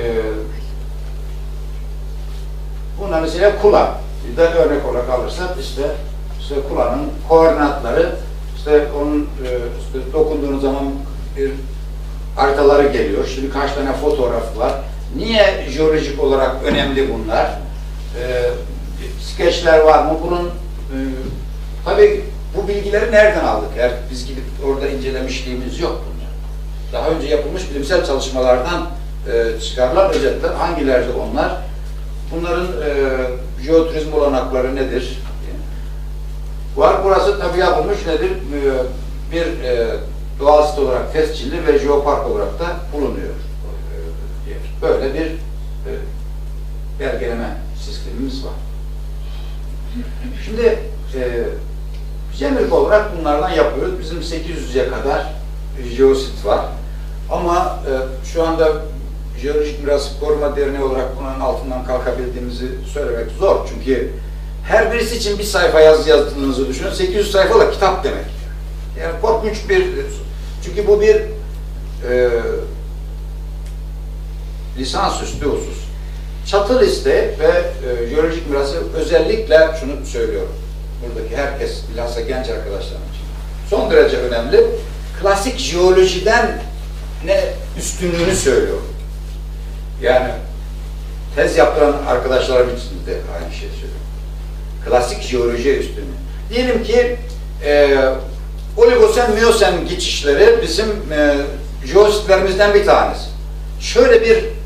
[SPEAKER 4] buna mesela Kula, bir de örnek olarak alırsak işte, işte Kula'nın koordinatları, işte onun e, işte dokunduğunuz zaman bir haritaları geliyor. Şimdi kaç tane fotoğraf var. Niye jeolojik olarak önemli bunlar? E, skeçler var mı? Bunun e, tabii bu bilgileri nereden aldık? Eğer biz gidip orada incelemişliğimiz yok bunlar. Daha önce yapılmış bilimsel çalışmalardan e, çıkarılan özetler. Hangileri onlar? Bunların e, jeoturizm olanakları nedir? Var. Burası tabii yapılmış nedir? E, bir e, doğal sit olarak tescilli ve jeopark olarak da bulunuyor. E, böyle bir e, belgeleme sistemimiz var. Şimdi e, Cemirko olarak bunlardan yapıyoruz. Bizim sekiz yüze kadar jeosit var. Ama e, şu anda Jeolojik Miras Koruma Derneği olarak bunun altından kalkabildiğimizi söylemek zor. Çünkü her birisi için bir sayfa yazı yazdığınızı düşünün. sekiz yüz sayfalık kitap demek. Yani korkunç bir... Çünkü bu bir e, lisansüstü husus. Çatı liste ve e, jeolojik mirası özellikle şunu söylüyorum. Buradaki herkes, bilhassa genç arkadaşlarım için. Son derece önemli. Klasik jeolojiden ne üstünlüğünü söylüyorum. Yani tez yaptıran arkadaşlar için de aynı şey söylüyorum. Klasik jeoloji üstünü. Diyelim ki e, Oligosen, Miyosen geçişleri bizim e, jeositlerimizden bir tanesi. Şöyle bir hmm,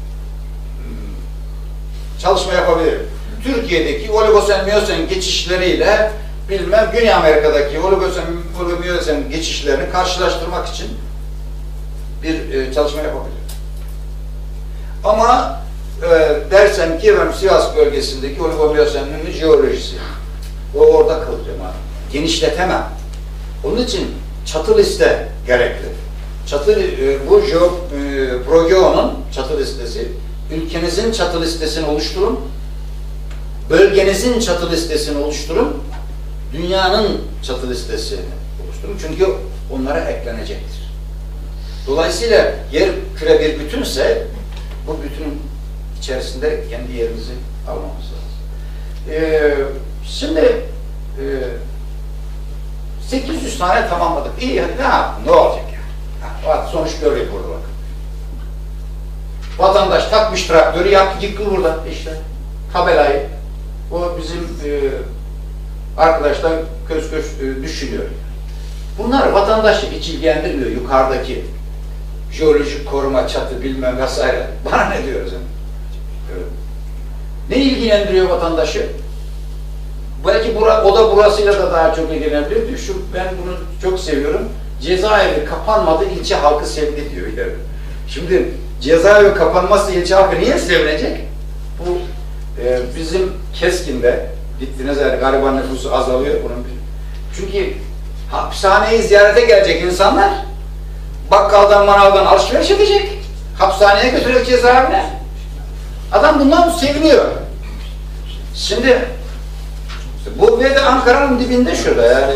[SPEAKER 4] çalışma yapabilirim. Türkiye'deki Oligosen, Miyosen geçişleriyle bilmem Güney Amerika'daki Oligosen, Miyosen geçişlerini karşılaştırmak için bir e, çalışma yapabilirim. Ama e, dersem ki ben Sivas bölgesindeki Oligomiyosen'in jeolojisi, o orada kalacağım abi. Genişletemem. Onun için çatı liste gerekli. Çatı, e, bu jeo, e, Progeo'nun çatı listesi, ülkenizin çatı listesini oluşturun, bölgenizin çatı listesini oluşturun, dünyanın çatı listesini oluşturun. Çünkü onlara eklenecektir. Dolayısıyla yer küre bir bütünse, bu bütünün içerisinde kendi yerimizi almamız lazım. Ee, şimdi e, sekiz yüz tane tamamladık. İyi, ne yaptın? Ne olacak yani? Ha, sonuç görüyor burada bak. Vatandaş takmış traktörü, yaptı, yıktı burada işte. Tabelayı. O bizim e, arkadaşlar köz köz e, düşünüyor. Bunlar vatandaşı hiç ilgilendirmiyor. Yukarıdaki jeolojik koruma, çatı, bilmem vesaire. Bana ne diyoruz yani? Evet. Ne ilgilendiriyor vatandaşı? Belki bura, o da burasıyla da daha çok ilgilendiriyor. Şu, ben bunu çok seviyorum. Cezaevi kapanmadı, ilçe halkı sevdi diyor. Yani. Şimdi cezaevi kapanması ilçe halkı niye sevinecek? Bu e, bizim Keskin'de gittiniz, yani gariban nüfusu azalıyor. Bunun bir... Çünkü hapishaneyi ziyarete gelecek insanlar bakkaldan, manavdan alışveriş edecek. Hapishaneye götürecek cezaevine. Adam bundan seviniyor. Şimdi bu ve de Ankara'nın dibinde şurada yani.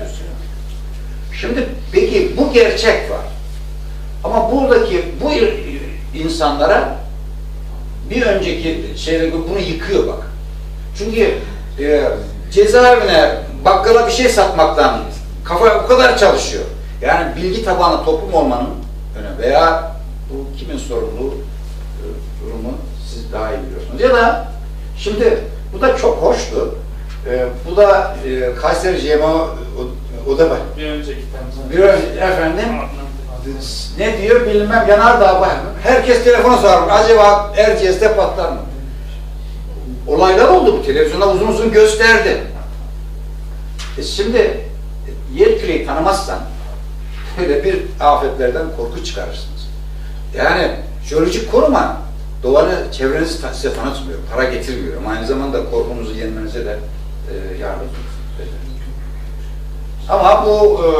[SPEAKER 4] Şimdi peki bu gerçek var. Ama buradaki bu insanlara bir önceki şeyde bunu yıkıyor bak. Çünkü e, cezaevine bakkala bir şey satmaktan kafa o kadar çalışıyor. Yani bilgi tabanı toplum olmanın önemli veya bu kimin sorumluluğu e, durumu siz daha iyi biliyorsunuz. Ya da şimdi bu da çok hoştu. E, bu da e, Kayseri C M O o, o da var.
[SPEAKER 1] Bir önceki
[SPEAKER 4] Bir önce efendim ne diyor bilmem Yanardağ var. Herkes telefona sorar. Acaba Erciyes'te patlar mı? Olaylar oldu bu. Televizyonda uzun uzun gösterdi. E şimdi yer küreyi tanımazsan böyle bir afetlerden korku çıkarırsınız. Yani jeolojik koruma doğanı, çevrenizi size tanıtmıyor, para getirmiyor ama aynı zamanda korkunuzu yenmenize de e, yardım eder. Ama bu e,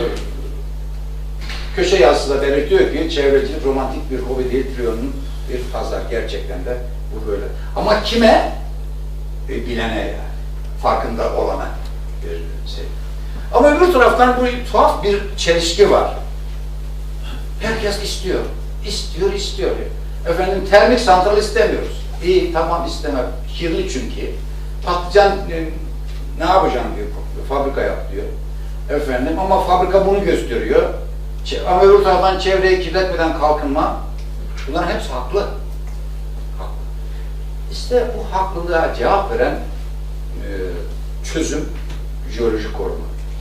[SPEAKER 4] köşe yazısı da belirtiyor ki çevrecilik romantik bir hobi değil, Trion'un bir pazar. Gerçekten de bu böyle. Ama kime? E, bilene yani. Farkında olana bir şey. Ama öbür taraftan bu tuhaf bir çelişki var. Herkes istiyor. İstiyor, istiyor. Efendim termik santral istemiyoruz. İyi, tamam istemem. Kirli çünkü. Patlıcan e, ne yapacağım diyor. Fabrika yap diyor. Efendim ama fabrika bunu gösteriyor. Ama öbür taraftan çevreyi kirletmeden kalkınma. Bunların hepsi haklı. Haklı. İşte bu haklılığa cevap veren e, çözüm jeolojik koruma.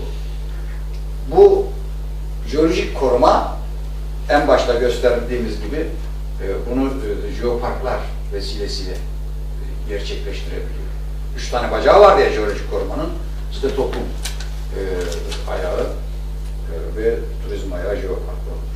[SPEAKER 4] Bu jeolojik koruma en başta gösterdiğimiz gibi e, bunu e, jeoparklar vesilesiyle e, gerçekleştirebiliyor. Üç tane bacağı var ya jeolojik korumanın. İşte toplum e, ayağı e, ve turizm ayağı jeoparklar olmuş.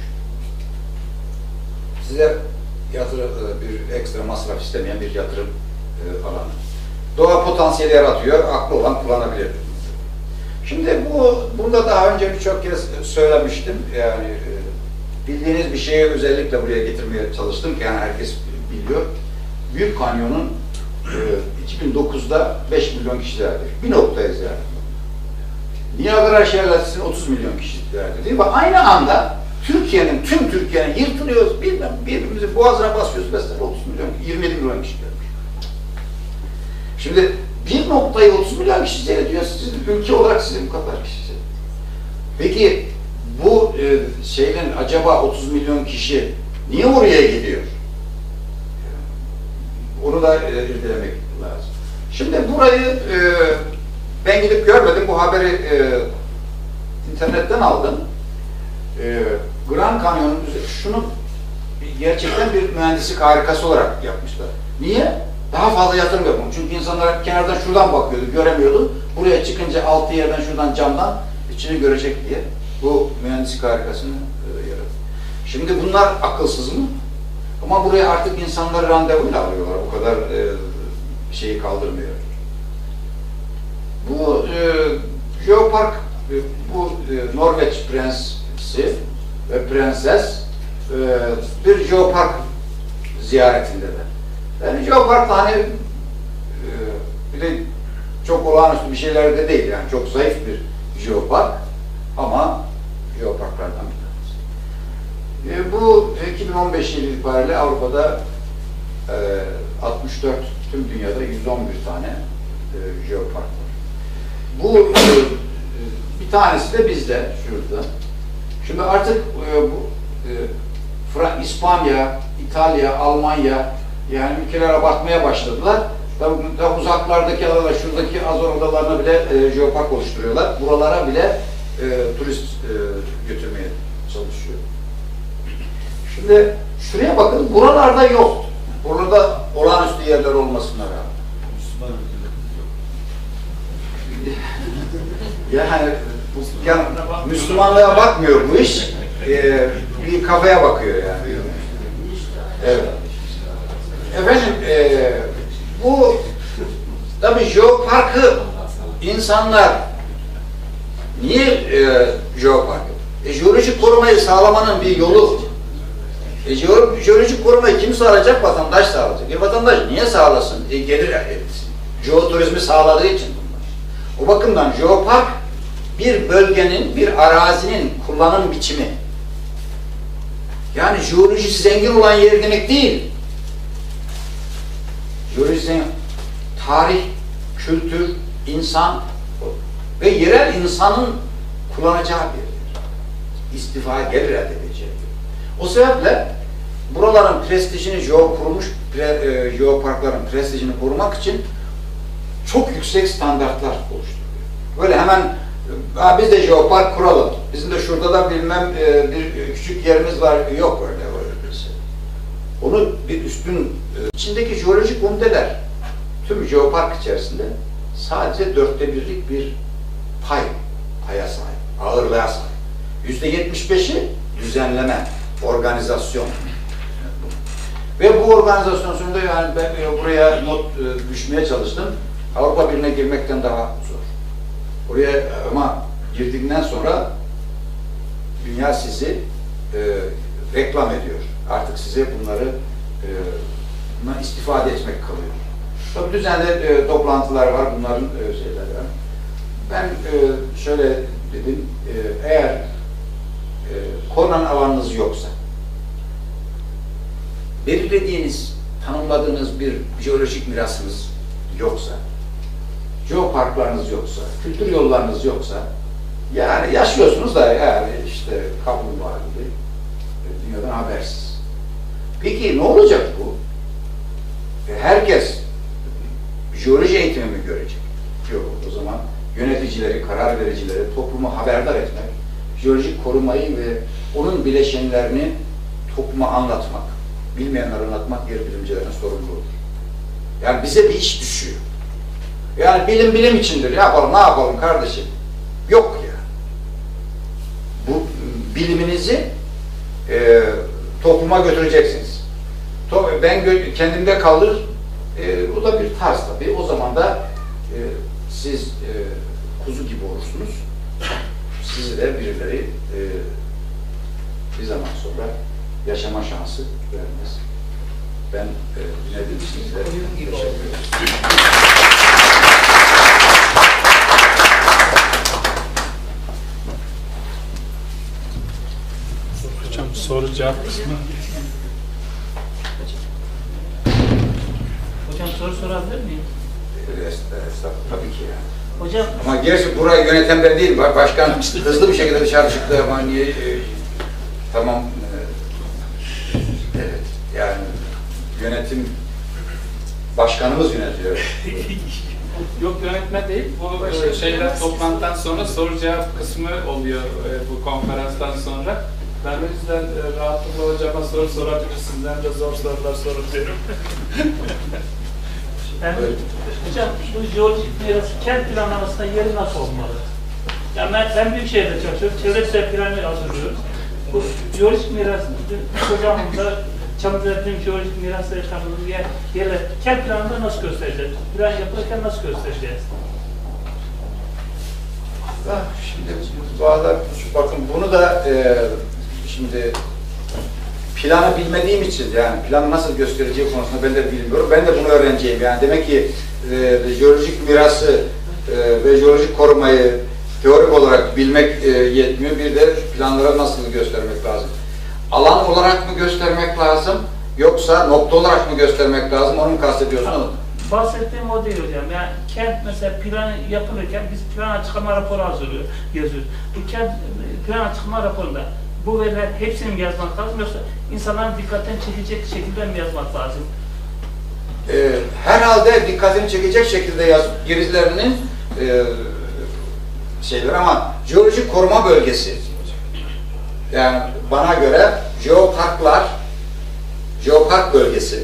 [SPEAKER 4] Size yatırım, e, bir ekstra masraf istemeyen bir yatırım e, alanı. Doğa potansiyeli yaratıyor, aklı olan kullanabilir. Şimdi bu, burada daha önce birçok kez söylemiştim. Yani e, bildiğiniz bir şeyi özellikle buraya getirmeye çalıştım ki yani herkes biliyor. Büyük Kanyon'un e, iki bin dokuzda beş milyon kişi ziyareti. Bir noktayız yani. Niagara Şelalesi'nin otuz milyon kişi ziyareti değil mi? Aynı anda Türkiye'nin, tüm Türkiye'nin yırtılıyoruz, bilmem birbirimizi boğazına basıyoruz mesela otuz milyon, yirmi yedi milyon kişi görmüş. Şimdi bir noktayı otuz milyon kişi seyrediyor, sizin ülke olarak sizin bu kadar kişi seyrediyor. Peki bu e, şeyden acaba otuz milyon kişi niye oraya gidiyor? Bunu da e, irdelemek lazım. Şimdi burayı e, ben gidip görmedim. Bu haberi e, internetten aldım. E, Grand Canyon'un şunu gerçekten bir mühendislik harikası olarak yapmışlar. Niye? Daha fazla yatırım yapalım. Çünkü insanlar kenardan şuradan bakıyordu, göremiyordu. Buraya çıkınca altı yerden şuradan camdan içini görecek diye bu mühendislik harikasını e, yarattı. Şimdi bunlar akılsız mı? Ama buraya artık insanları randevuyla alıyorlar. O kadar e, şeyi kaldırmıyor. Bu e, Geopark, e, bu e, Norveç prensi ve prenses e, bir Geopark ziyaretindeler. Yani Geopark'ta hani e, bir de çok olağanüstü bir şeyler de değil yani çok zayıf bir Geopark ama Geoparklardan bir tanesi. E, bu iki bin on beş yılı itibariyle Avrupa'da e, altmış dört, tüm dünyada yüz on bir tane e, Geopark var. Bu e, bir tanesi de bizde şurada. Şimdi artık e, bu e, Fra İspanya, İtalya, Almanya yani ülkelere bakmaya başladılar. Da, da uzaklardaki adalar, şuradaki Azor adalarına bile e, Geopark oluşturuyorlar. Buralara bile e, turist e, götürmeye çalışıyor. Şimdi şuraya bakın, buralarda yok. Burada olağanüstü yerler olmasına rağmen. Yani, yani Müslümanlığa bakmıyor bu iş. E, bir kafaya bakıyor yani. Evet. Efendim, e, bu tabii Geopark'ı insanlar niye e, Geopark'ı? E, jeolojik korumayı sağlamanın bir yolu. E, jeolojik korumayı kim sağlayacak? Vatandaş sağlayacak. E, vatandaş niye sağlasın? E, gelir etsin. Jeoturizmi sağladığı için bunlar. O bakımdan Geopark bir bölgenin, bir arazinin kullanım biçimi. Yani jeolojisi zengin olan yer demek değil. Jeolojisi, tarih, kültür, insan ve yerel insanın kullanacağı bir yer. İstifade gelir elde edeceği. O sebeple buraların prestijini, jeo kurmuş pre, e, jeoparkların prestijini korumak için çok yüksek standartlar oluşturuyor. Böyle hemen biz de jeopark kuralım. Bizim de şurada da bilmem e, bir küçük yerimiz var. Yok öyle öyle bir şey. Onu bir üstün e, içindeki jeolojik umdeler tüm jeopark içerisinde sadece dörtte birlik bir pay, paya sahip, ağırlığa sahip. Yüzde yetmiş beşi düzenleme, organizasyon. Ve bu organizasyon sonunda yani ben buraya not e, düşmeye çalıştım. Avrupa Birliği'ne girmekten daha zor. Oraya ama girdikten sonra dünya sizi e, reklam ediyor. Artık size bunları e, bundan istifade etmek kalıyor. Tabii düzenli e, toplantılar var, bunların e, şeyleri var. Ben e, şöyle dedim, e, eğer e, korunan alanınız yoksa, belirlediğiniz, tanımladığınız bir jeolojik mirasınız yoksa, jeoparklarınız yoksa, kültür yollarınız yoksa, yani yaşıyorsunuz da yani işte kaplumbağa gibi dünyadan habersiz. Peki ne olacak bu? Herkes jeoloji eğitimi mi görecek? Yok, o zaman yöneticileri, karar vericileri, toplumu haberdar etmek, jeolojik korumayı ve onun bileşenlerini topluma anlatmak, bilmeyenlere anlatmak yer bilimcilerin sorumluluğudur. Yani bize bir iş düşüyor. Yani bilim bilim içindir. Yapalım, ne yapalım kardeşim? Yok ya. Bu biliminizi e, topluma götüreceksiniz. To ben kendimde kalır, e, bu da bir tarz tabii. O zaman da e, siz e, kuzu gibi olursunuz. Sizi de birileri e, bir zaman sonra yaşama şansı vermez. Ben e, dinlediğiniz için size teşekkür ederim.
[SPEAKER 1] Hocam soru cevap kısmı.
[SPEAKER 3] Hocam soru sorabilir miyim?
[SPEAKER 4] Tabii ki yani.
[SPEAKER 3] Hocam.
[SPEAKER 4] Ama gerçi burayı yöneten ben değilim. Başkan hızlı bir şekilde dışarı çıktı ama niye? E, tamam. E, evet. Yani yönetim başkanımız yönetiyor.
[SPEAKER 1] Yok, yönetme değil. Bu e, şeyler toplantıdan sonra soru cevap kısmı oluyor e, bu konferanstan sonra. Ben o yüzden e, rahatlıkla hocama soru sorabilirsiniz. Ben de zor sorular soruyorum.
[SPEAKER 3] Yani, hocam bu jeolojik miras kent planlamasında yeri nasıl olmalı? Yani ben, ben Büyükşehir'de çalışıyorum. Çevresel planı hazırlıyoruz. Bu jeolojik miras, hocamın da Çamlıca'nın jeolojik mirasla yaşadığımız yer, yerler kent planında nasıl göstereceğiz? Plan yapılırken nasıl göstereceğiz?
[SPEAKER 4] Şimdi bu arada bakın bunu da e, şimdi planı bilmediğim için, yani planı nasıl göstereceği konusunda ben de bilmiyorum. Ben de bunu öğreneceğim. Yani demek ki e, jeolojik mirası e, ve jeolojik korumayı teorik olarak bilmek e, yetmiyor. Bir de planlara nasıl göstermek lazım. Alan olarak mı göstermek lazım, yoksa nokta olarak mı göstermek lazım, onu mu kastediyorsunuz?
[SPEAKER 3] Bahsettiğim o değil hocam. Yani kent mesela plan yapılırken biz plan açıklama raporu hazırlıyor, yazıyoruz. Bu kent plan açıklama raporunda bu veriler hepsini mi yazmak lazım, yoksa insanların dikkatini çekecek şekilde mi yazmak lazım?
[SPEAKER 4] Ee, herhalde dikkatini çekecek şekilde yazıp gerilerinin e, şeyler, ama jeolojik koruma bölgesi, yani bana göre jeoparklar, jeopark bölgesi,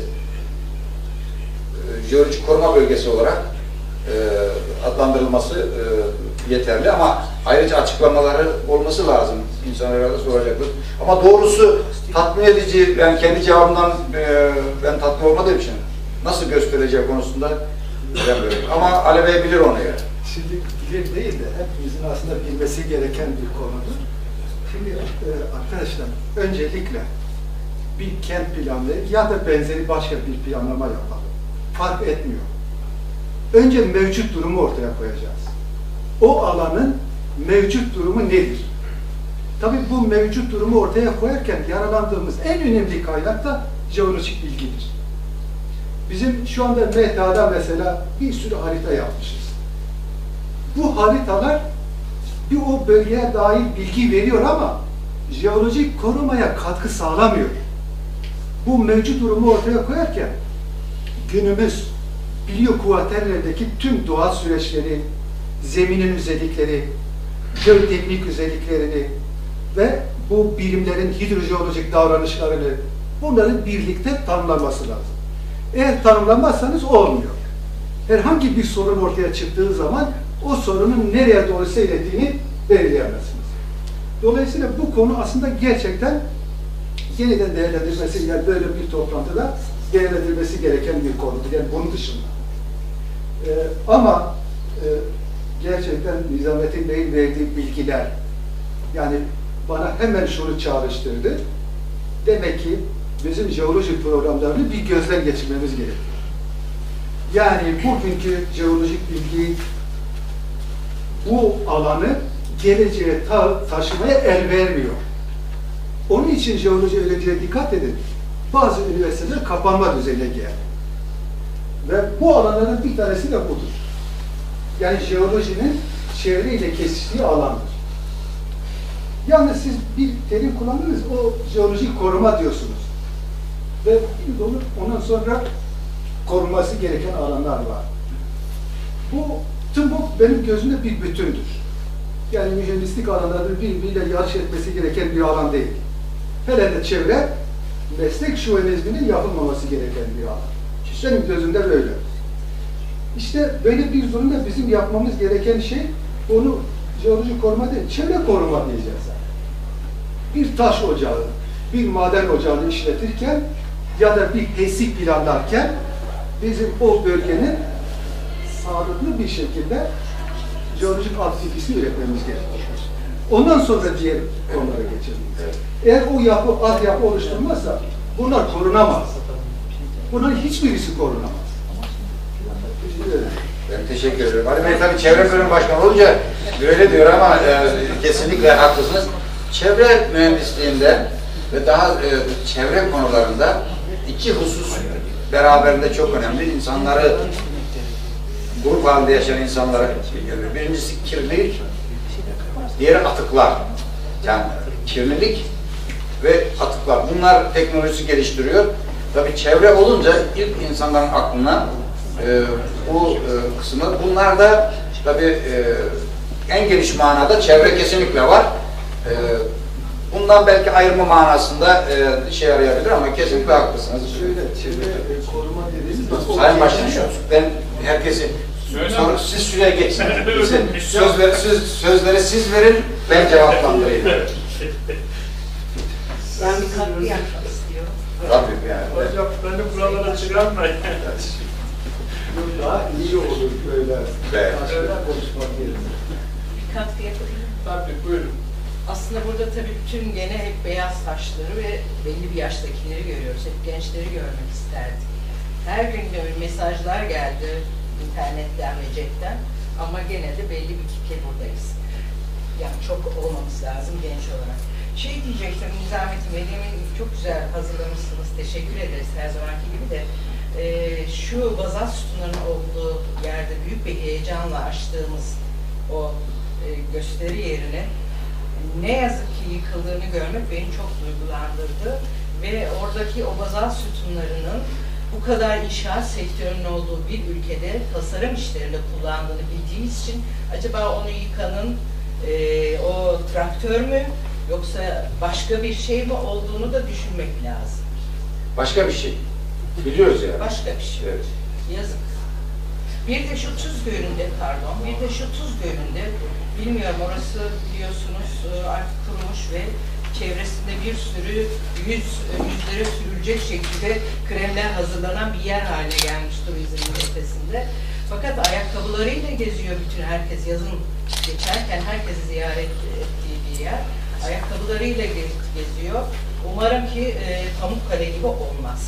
[SPEAKER 4] e, jeolojik koruma bölgesi olarak e, adlandırılması e, yeterli, ama ayrıca açıklamaları olması lazım. İnsanlar herhalde soracaktır. Ama doğrusu tatmin edici, ben kendi cevabımdan e, ben tatmin olmadığım için nasıl göstereceği konusunda bilemiyorum. Ama Ali Bey bilir onu yani.
[SPEAKER 5] Şimdi bilir değil de hepimizin aslında bilmesi gereken bir konudur. Şimdi e, arkadaşlar, öncelikle bir kent planı ya da benzeri başka bir planlama yapalım. Fark etmiyor. Önce mevcut durumu ortaya koyacağız. O alanın mevcut durumu nedir? Tabii bu mevcut durumu ortaya koyarken yaralandığımız en önemli kaynak da jeolojik bilgidir. Bizim şu anda M T A'da mesela bir sürü harita yapmışız. Bu haritalar bir o bölgeye dair bilgi veriyor ama jeolojik korumaya katkı sağlamıyor. Bu mevcut durumu ortaya koyarken günümüz biyokuvaterlerdeki tüm doğal süreçleri, zeminin özellikleri, jeoteknik özelliklerini ve bu birimlerin hidrojeolojik davranışlarını, bunların birlikte tanımlanması lazım. Eğer tanımlamazsanız olmuyor. Herhangi bir sorun ortaya çıktığı zaman o sorunun nereye doğru seyrettiğini belirleyemezsiniz. Dolayısıyla bu konu aslında gerçekten yeniden değerlendirmesi, yani böyle bir toplantıda değerlendirmesi gereken bir konudur. Yani bunun dışında. Ee, ama e, gerçekten Nizamettin Bey'in verdiği bilgiler, yani bana hemen şunu çağrıştırdı. Demek ki bizim jeolojik programlarını bir gözden geçirmemiz gerekiyor. Yani bugünkü jeolojik bilgi bu alanı geleceğe ta taşımaya el vermiyor. Onun için jeoloji öğrenciye dikkat edin. Bazı üniversiteler kapanma düzeyine geldi. Ve bu alanların bir tanesi de budur. Yani jeolojinin çevreyle kesiştiği alandır. Yalnız siz bir terim kullandınız, o jeolojik koruma diyorsunuz. Ve bir dolu ondan sonra korunması gereken alanlar var. Bu, tüm bu benim gözümde bir bütündür. Yani mühendislik alanlarının birbiriyle yarış etmesi gereken bir alan değil. Hele de çevre, meslek şövenizminin yapılmaması gereken bir alan. Benim gözümde böyle. İşte böyle bir durumda bizim yapmamız gereken şey, onu jeolojik koruma değil, çevre koruma diyeceğiz. Bir taş ocağı, bir maden ocağını işletirken ya da bir tesik planlarken bizim o bölgenin sağlıklı bir şekilde jeolojik altyapısını üretmemiz gerekiyor. Ondan sonra diğer konulara geçelim. Eğer o yapı, altyapı oluşturulmazsa bunlar korunamaz. Bunların hiçbirisi korunamaz.
[SPEAKER 4] Ben teşekkür ederim. Ali Bey tabii çevre bölüm başkanı olunca böyle diyor ama e, kesinlikle haklısınız. Çevre mühendisliğinde ve daha e, çevre konularında iki husus beraberinde çok önemli. İnsanları, grup halinde yaşayan insanlara geliyor. Birincisi kirlilik, diğeri atıklar. Yani kirlilik ve atıklar. Bunlar teknolojisi geliştiriyor. Tabii çevre olunca ilk insanların aklına e, bu e, kısmı. Bunlar da tabii e, en geniş manada çevre kesinlikle var. E, bundan belki ayırma manasında e, işe yarayabilir ama kesinlikle haklısınız.
[SPEAKER 5] Şöyle, çevre e, koruma dediğimiz
[SPEAKER 4] Sayın Başkanım, ben herkesi soru, siz süre geçin. Siz, sözleri, siz, sözleri siz verin, ben cevaplandırayım.
[SPEAKER 6] Ben bir katkı yapmak istiyorum.
[SPEAKER 4] Tabii yani.
[SPEAKER 3] Hocam beni buralara çıkarmayın.
[SPEAKER 5] daha iyi olur böyle.
[SPEAKER 4] Evet.
[SPEAKER 5] Karşıda konuşmak yerine.
[SPEAKER 6] Bir katkı yapabilir miyim?
[SPEAKER 1] Tabii, buyurun.
[SPEAKER 6] Aslında burada tabii bütün gene hep beyaz saçları ve belli bir yaştakileri görüyoruz. Hep gençleri görmek isterdik. Her gün de mesajlar geldi internetten ve cepten ama gene de belli bir kitle buradayız. Yani çok olmamız lazım genç olarak. Şey diyecektim, Nizamettin Bey, demin çok güzel hazırlamışsınız, teşekkür ederiz her zamanki gibi de. Ee, şu bazalt sütunlarının olduğu yerde büyük bir heyecanla açtığımız o e, gösteri yerine ne yazık ki yıkıldığını görmek beni çok duygulandırdı ve oradaki o bazalt sütunlarının bu kadar inşaat sektörünün olduğu bir ülkede tasarım işlerinde kullandığını bildiğimiz için acaba onu yıkanın e, o traktör mü yoksa başka bir şey mi olduğunu da düşünmek lazım.
[SPEAKER 4] Başka bir şey. Biliyoruz yani.
[SPEAKER 6] Başka bir şey.
[SPEAKER 4] Evet.
[SPEAKER 6] Yazık. Bir de şu Tuz Gölü'nde, pardon, bir de şu Tuz Gölü'nde, bilmiyorum orası biliyorsunuz artık kurumuş ve çevresinde bir sürü yüz, yüzlere sürülecek şekilde kremler hazırlanan bir yer haline gelmiş turizmin tepesinde. Fakat ayakkabılarıyla geziyor bütün herkes, yazın geçerken herkesi ziyaret ettiği bir yer. Ayakkabılarıyla geziyor. Umarım ki e, Pamukkale gibi olmaz.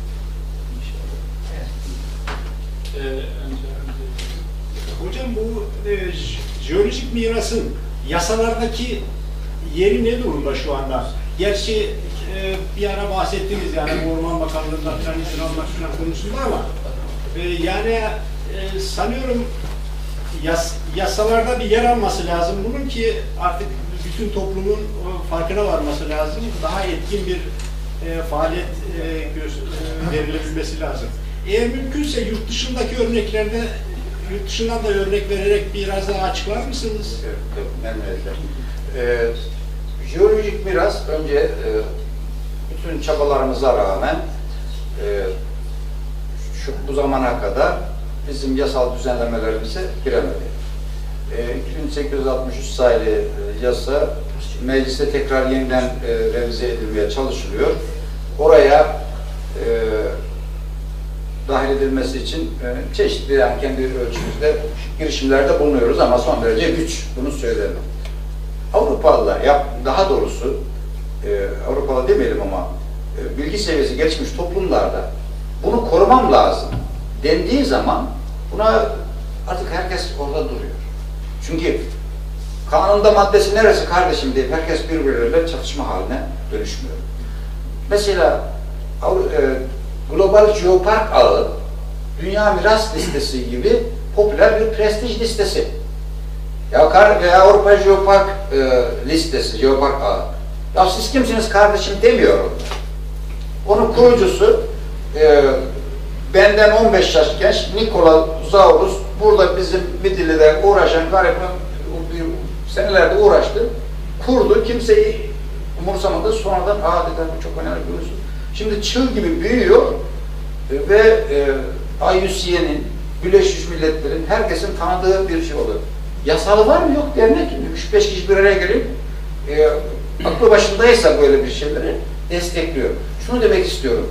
[SPEAKER 6] Evet.
[SPEAKER 1] Ee, önce, önce.
[SPEAKER 7] Hocam bu e, jeolojik mirasın yasalardaki yeri ne durumda şu anda? Gerçi e, bir ara bahsettiniz yani Orman Bakanlığı'ndan falan izin almak falan konusunda ama e, yani e, sanıyorum yas, yasalarda bir yer alması lazım bunun ki artık bütün toplumun farkına varması lazım. Daha etkin bir e, faaliyet e, göz, e, verilebilmesi lazım. Eğer mümkünse yurt dışındaki örneklerde, yurt dışından da örnek vererek biraz daha açıklar mısınız?
[SPEAKER 4] Evet, memnuniyetle. Ee, jeolojik miras önce e, bütün çabalarımıza rağmen e, şu bu zamana kadar bizim yasal düzenlemelerimize giremedi. E, iki bin sekiz yüz altmış üç sayılı e, yasa mecliste tekrar yeniden e, revize edilmeye çalışılıyor. Oraya e, dahil edilmesi için e, çeşitli yani kendi ölçümüzde girişimlerde bulunuyoruz ama son derece güç, bunu söyleyelim. Avrupalılar, yap, daha doğrusu e, Avrupalı demeyelim ama e, bilgi seviyesi gelişmiş toplumlarda bunu korumam lazım dendiği zaman buna artık herkes orada duruyor. Çünkü kanunda maddesi neresi kardeşim deyip herkes birbirleriyle çatışma haline dönüşmüyor. Mesela e, Global Jeopark ağı Dünya Miras Listesi gibi popüler bir prestij listesi. Ya veya Avrupa Jeopark e, listesi, Jeopark ağı. Ya siz kimsiniz kardeşim demiyor onlar. Onun kurucusu e, benden on beş yaş genç Nikola Zaurus burada bizim Midilli'de uğraşan gariban senelerde uğraştı. Kurdu, kimseyi umursamadı. Sonradan aa dediler bu çok önemli bir husus. Şimdi çığ gibi büyüyor e, ve e, I U C N'in, Birleşmiş Milletler'in herkesin tanıdığı bir şey oluyor. Yasalı var mı? Yok dernek. üç beş kişi bir araya gelip e, aklı başındaysa böyle bir şeyleri destekliyor. Şunu demek istiyorum.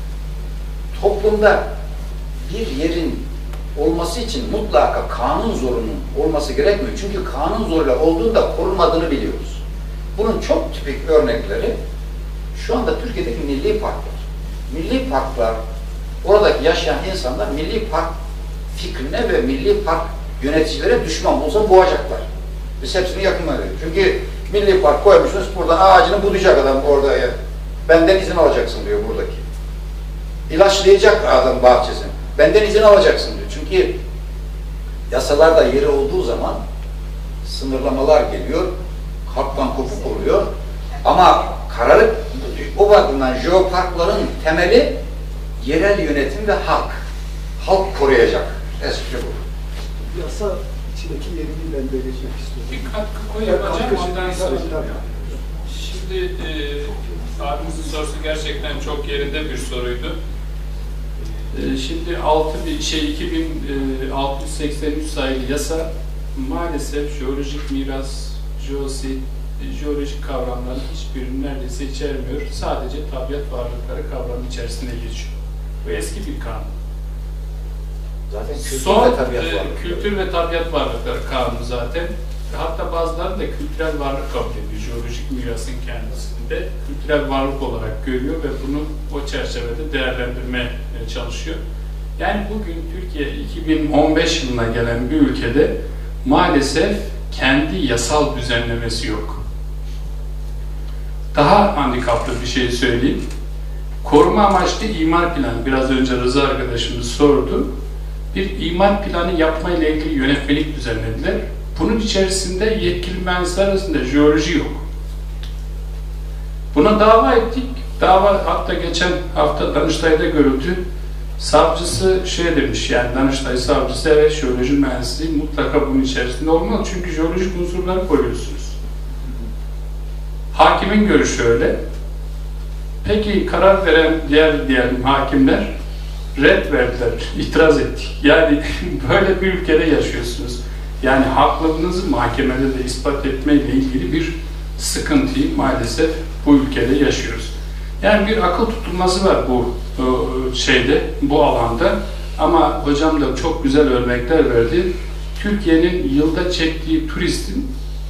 [SPEAKER 4] Toplumda bir yerin olması için mutlaka kanun zorunun olması gerekmiyor. Çünkü kanun zoruyla olduğunda korunmadığını biliyoruz. Bunun çok tipik örnekleri şu anda Türkiye'deki milli parklar. Milli parklar, oradaki yaşayan insanlar milli park fikrine ve milli park yöneticilere düşman olsa boğacaklar. Biz hepsini yakınmayız. Çünkü milli park koymuşsunuz, buradan ağacını budayacak adam orada. Ya. Benden izin alacaksın diyor buradaki. İlaçlayacak adam bahçesini. Benden izin alacaksın diyor. Çünkü yasalarda yeri olduğu zaman sınırlamalar geliyor, halktan kopuk oluyor. Ama kararı o bakımdan jeoparkların temeli yerel yönetim ve halk. halk koruyacak. Espri bu.
[SPEAKER 5] Yasa içindeki yerini ben belirtmek istiyorum.
[SPEAKER 1] Bir katkı koyamayacağım ondan sonra.
[SPEAKER 5] Tabii.
[SPEAKER 1] Şimdi e, abimizin sorusu gerçekten çok yerinde bir soruydu. E, şimdi altı bin, şey, iki bin altı yüz seksen üç sayılı yasa maalesef jeolojik miras, jeosit, jeolojik kavramların hiçbirini neredeyse içermiyor. Sadece tabiat varlıkları kavramı içerisinde geçiyor. Bu eski bir kanun.
[SPEAKER 4] Zaten kültür
[SPEAKER 1] Son
[SPEAKER 4] ve tabiat
[SPEAKER 1] e,
[SPEAKER 4] varlıkları.
[SPEAKER 1] kültür ve tabiat varlıkları kanunu zaten. Hatta bazıları da kültürel varlık kabul ediyor. Jeolojik mirasın kendisinde kültürel varlık olarak görüyor ve bunu o çerçevede değerlendirmeye çalışıyor. Yani bugün Türkiye iki bin on beş yılına gelen bir ülkede maalesef kendi yasal düzenlemesi yok. Daha handikaplı bir şey söyleyeyim. Koruma amaçlı imar planı, biraz önce Rıza arkadaşımız sordu. Bir imar planı yapma ile ilgili yönetmelik düzenlediler. Bunun içerisinde yetkili mühendisler arasında jeoloji yok. Buna dava ettik. Dava hatta geçen hafta Danıştay'da görüldü. Savcısı şey demiş, yani Danıştay savcısı, evet jeoloji mühendisliği mutlaka bunun içerisinde olmalı. Çünkü jeolojik unsurları koyuyorsunuz. Hakimin görüşü öyle. Peki karar veren diğer diyelim hakimler red verdiler, itiraz ettik. Yani böyle bir ülkede yaşıyorsunuz. Yani haklılığınızı mahkemede de ispat etmeyle ilgili bir sıkıntıyı maalesef bu ülkede yaşıyoruz. Yani bir akıl tutulması var bu şeyde, bu alanda. Ama hocam da çok güzel örnekler verdi. Türkiye'nin yılda çektiği turistin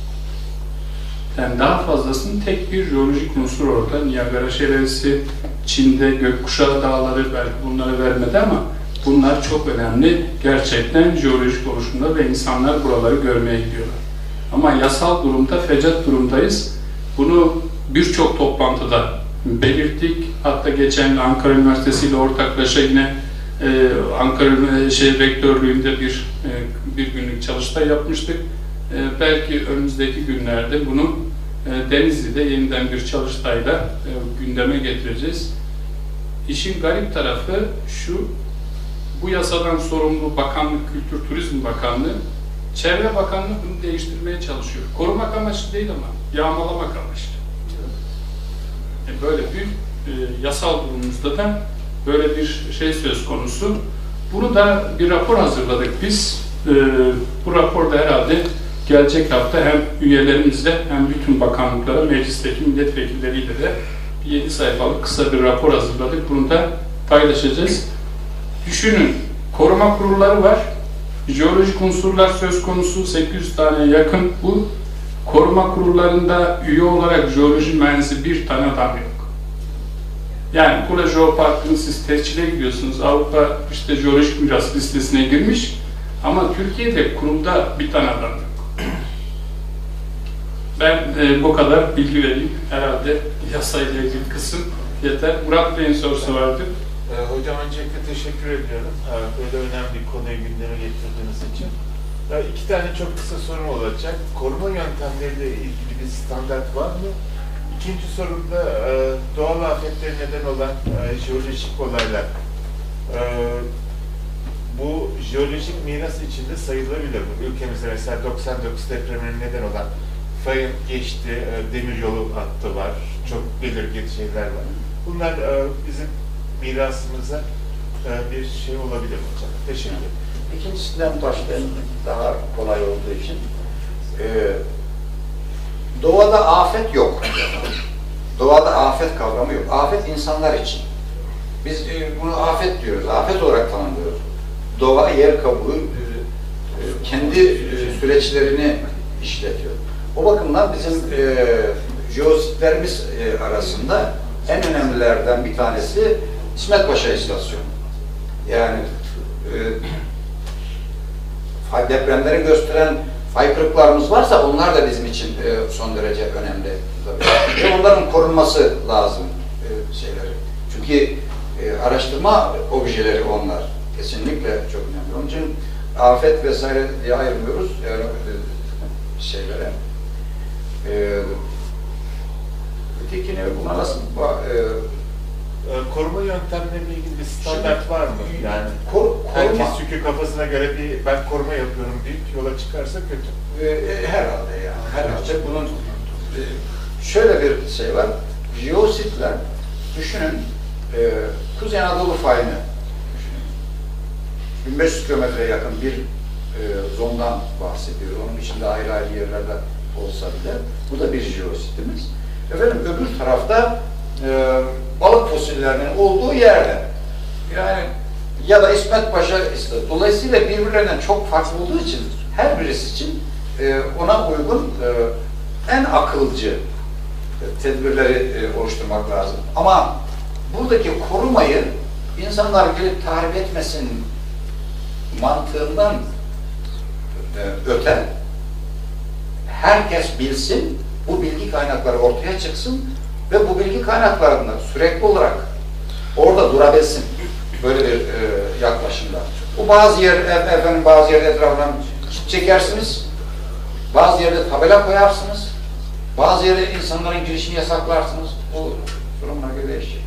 [SPEAKER 1] yani daha fazlasının tek bir jeolojik unsur orada. Niagara Şelalesi, Çin'de Gökkuşağı Dağları, belki bunları vermedi ama bunlar çok önemli. Gerçekten jeolojik oluşumda ve insanlar buraları görmeye gidiyorlar. Ama yasal durumda, fecat durumdayız. Bunu birçok toplantıda belirttik. Hatta geçen Ankara Üniversitesi ile ortaklaşa yine e, Ankara şey, Rektörlüğü'nde bir e, bir günlük çalıştay yapmıştık. E, belki önümüzdeki günlerde bunu e, Denizli'de yeniden bir çalıştayla e, gündeme getireceğiz. İşin garip tarafı şu, bu yasadan sorumlu Bakanlık, Kültür Turizm Bakanlığı, Çevre Bakanlığı bunu değiştirmeye çalışıyor. Korumak amaçlı değil ama yağmalamak amaçlı. E, böyle bir e, yasal durumumuzda da böyle bir şey söz konusu. Bunu da bir rapor hazırladık biz. E, bu raporda herhalde gelecek hafta hem üyelerimizle hem bütün bakanlıklara, meclisteki milletvekilleriyle de yedi sayfalık kısa bir rapor hazırladık. Bunu da paylaşacağız. Düşünün, koruma kurulları var. Jeolojik unsurlar söz konusu, sekiz yüz tane yakın bu. Koruma kurullarında üye olarak jeoloji mühendisi bir tane adam yok. Yani Kula Jeopark'ın siz tescile gidiyorsunuz. Avrupa işte jeolojik miras listesine girmiş. Ama Türkiye'de kurumda bir tane adam yok. Ben e, bu kadar bilgi vereyim. Herhalde yasayla ilgili kısım yeter. Murat Bey'in sorusu vardı.
[SPEAKER 8] Ee, hocam öncelikle teşekkür ediyorum. Ee, böyle önemli bir konuyu gündeme getirdiğiniz için. Ee, iki tane çok kısa sorum olacak. Koruma yöntemleriyle ilgili bir standart var mı? İkinci sorum da e, doğal afetlere neden olan e, jeolojik olaylar. E, bu jeolojik miras içinde sayılabilir mi? Ülkemizde mesela doksan dokuz depremine neden olan fayın geçti, e, demiryolu hattı var, çok belirgin şeyler var. Bunlar e, bizim mirasımıza e, bir şey olabilir mi hocam? Teşekkür ederim.
[SPEAKER 4] İkincisinden başlayayım, daha kolay olduğu için. Ee, doğada afet yok. Doğada afet kavramı yok. Afet insanlar için. Biz e, bunu afet diyoruz, afet olarak tanımlıyoruz. Doğa, yer kabuğu e, e, kendi e, süreçlerini işletiyor. O bakımdan bizim e, jeositlerimiz e, arasında en önemlilerden bir tanesi İsmet Paşa İstasyonu. Yani e, depremleri gösteren fay kırıklarımız varsa onlar da bizim için e, son derece önemli. Tabii. Ve onların korunması lazım e, şeyleri. Çünkü e, araştırma objeleri onlar. Kesinlikle çok önemli. Onun için afet vesaire diye ayırmıyoruz yani e, şeylere. E, ötekini buna nasıl e,
[SPEAKER 8] Ee, koruma yöntemleriyle ilgili bir standart var mı? Yani
[SPEAKER 4] Kor,
[SPEAKER 8] herkes
[SPEAKER 4] koruma,
[SPEAKER 8] çünkü kafasına göre bir ben koruma yapıyorum deyip yola çıkarsa kötü.
[SPEAKER 4] e, herhalde yani, herhalde bunun e, şöyle bir şey var, jeositler, düşünün, e, Kuzey Anadolu fayını düşünün. bin beş yüz kilometreye yakın bir e, zondan bahsediyor. Onun içinde ayrı ayrı yerlerde olsa bile. Bu da bir jeositimiz. Efendim öbür tarafta e, balık fosillerinin olduğu yerde. Yani ya da İsmet Paşa işte. Dolayısıyla birbirlerinden çok farklı olduğu için her birisi için e, ona uygun e, en akılcı e, tedbirleri e, oluşturmak lazım. Ama buradaki korumayı insanlar gelip tahrip etmesin mantığından e, öte herkes bilsin, bu bilgi kaynakları ortaya çıksın ve bu bilgi kaynaklarında sürekli olarak orada durabilsin böyle bir e, yaklaşımda. Bu bazı yer, e, efendim bazı yerde etrafından çekersiniz, bazı yerde tabela koyarsınız, bazı yerde insanların girişini yasaklarsınız. Bu durumuna göre değişecek.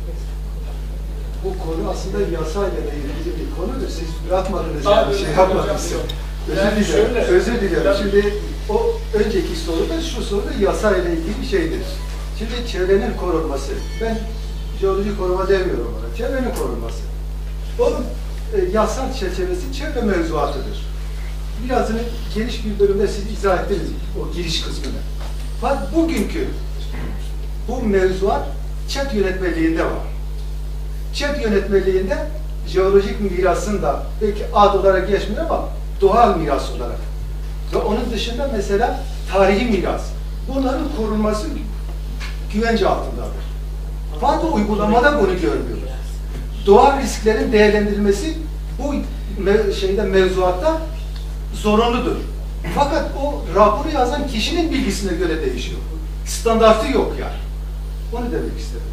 [SPEAKER 5] Bu konu aslında yasayla da ilgili bir konudur. Siz bırakmadınız
[SPEAKER 1] Abi,
[SPEAKER 5] yani şey yapmadınız. Özür
[SPEAKER 1] yani
[SPEAKER 5] diliyorum.
[SPEAKER 1] şöyle-
[SPEAKER 5] Özür diliyorum.
[SPEAKER 1] Ben-
[SPEAKER 5] Şimdi o önceki soruda şu soruda yasayla ilgili bir şeydir. Şimdi çevrenin korunması. Ben jeolojik koruma demiyorum ona. Çevrenin korunması. Onun e, yasal çerçevesi çevre mevzuatıdır. Birazını geniş bir bölümde siz izah ettiniz o giriş kısmını. Fakat bugünkü bu mevzuat ÇED yönetmeliğinde var. ÇED yönetmeliğinde jeolojik mirasın da belki ad olarak geçmiyor ama doğal miras olarak. Ve onun dışında mesela tarihi miras. Bunların korunması güvence altındadır. Fakat uygulamada bunu görmüyoruz. Doğal risklerin değerlendirilmesi bu me şeyde mevzuatta zorunludur. Fakat o raporu yazan kişinin bilgisine göre değişiyor. Standartı yok yani. Onu demek istedim.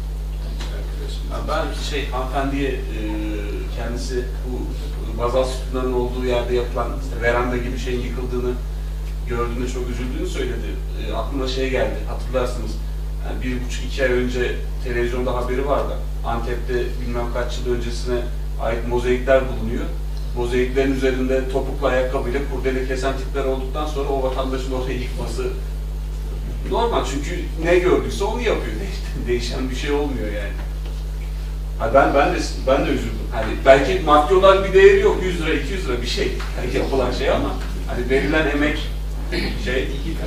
[SPEAKER 9] Ben şey hanımefendiye e, kendisi bu bazalt sütunların olduğu yerde yapılan işte veranda gibi şeyin yıkıldığını gördüğünde çok üzüldüğünü söyledi. E, aklıma şey geldi, hatırlarsınız. Yani bir buçuk iki ay önce televizyonda haberi vardı. Antep'te bilmem kaç yıl öncesine ait mozaikler bulunuyor. Mozaiklerin üzerinde topuklu ayakkabıyla kurdele kesen tipler olduktan sonra o vatandaşın orayı yıkması normal, çünkü ne gördüyse onu yapıyor. Değişen bir şey olmuyor yani. Ha ben ben de ben de üzüldüm. Hani belki maddi olan bir değeri yok, yüz lira, iki yüz lira bir şey yani yapılan şey ama hani verilen emek şey.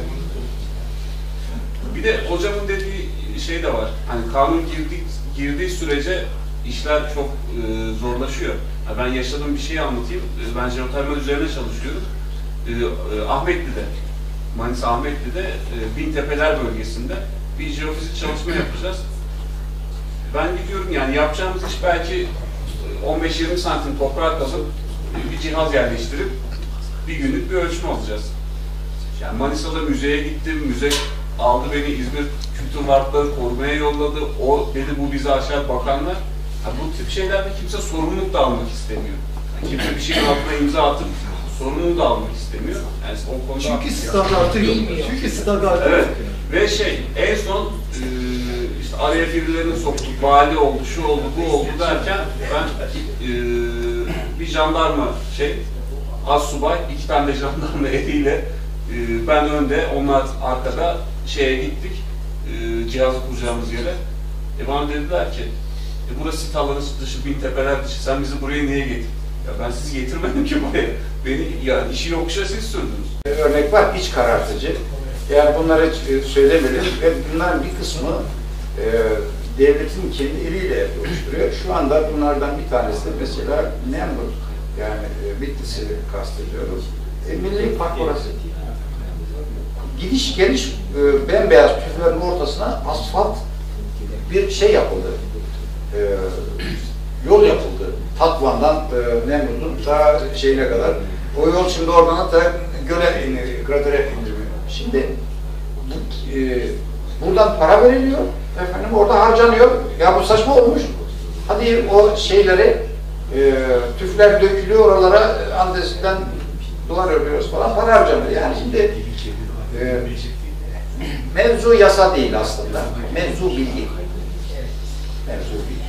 [SPEAKER 9] Bir de hocamın dediği şey de var. Hani kanun girdiği girdiği sürece işler çok e, zorlaşıyor. Ha ben yaşadığım bir şeyi anlatayım. E, ben jeotermal üzerine çalışıyorum. E, e, Ahmetli'de, Manisa Ahmetli'de e, Bintepeler bölgesinde bir jeofizik çalışma yapacağız. Ben gidiyorum yani yapacağımız iş belki on beş yirmi santim toprağa kazıp bir cihaz yerleştirip bir günlük bir ölçüm alacağız. Yani Manisa'da müzeye gittim, müze aldı beni İzmir Kültür Varlıkları korumaya yolladı. O dedi bu bizi aşağı bakanlar. Yani bu tip şeylerde kimse sorumluluk da almak istemiyor. Yani kimse bir şeyin altına imza atıp sorumluluğu da almak istemiyor. Yani o konuda
[SPEAKER 5] Çünkü standartı yok. Çünkü standartı
[SPEAKER 9] evet.
[SPEAKER 5] yok.
[SPEAKER 9] Ve şey en son e, işte araya birilerini soktuk, vali oldu, şu oldu, bu oldu derken ben e, bir jandarma şey, astsubay, iki tane de jandarma eliyle e, ben önde, onlar arkada şeye gittik, e, cihazı kuracağımız yere. E bana dediler ki, e, burası sit alanı dışı, Bintepeler dışı, sen bizi buraya niye getirdin? Ya ben sizi getirmedim ki buraya. Beni yani işi yokuşa siz sürdünüz.
[SPEAKER 4] Örnek var, iç karartıcı. Yani bunları söylemeyelim ve bunların bir kısmı e, devletin kendi eliyle oluşturuyor. Şu anda bunlardan bir tanesi de mesela Nemrut, yani e, Bitlis'i kastediyoruz. E, Milli Park orası. Gidiş geliş e, bembeyaz tüflerin ortasına asfalt bir şey yapıldı. E, yol yapıldı. Tatvan'dan e, Nemrut'un ta şeyine kadar. O yol şimdi oradan hatta göle iniyor, kratere indiriyor. Şimdi bu, e, buradan para veriliyor, efendim orada harcanıyor. Ya bu saçma olmuş. Hadi o şeyleri, e, tüfler dökülüyor oralara, andesinden duvar örüyoruz falan, para harcanıyor. Yani şimdi e, mevzu yasa değil aslında, mevzu bilgi. mevzu değil.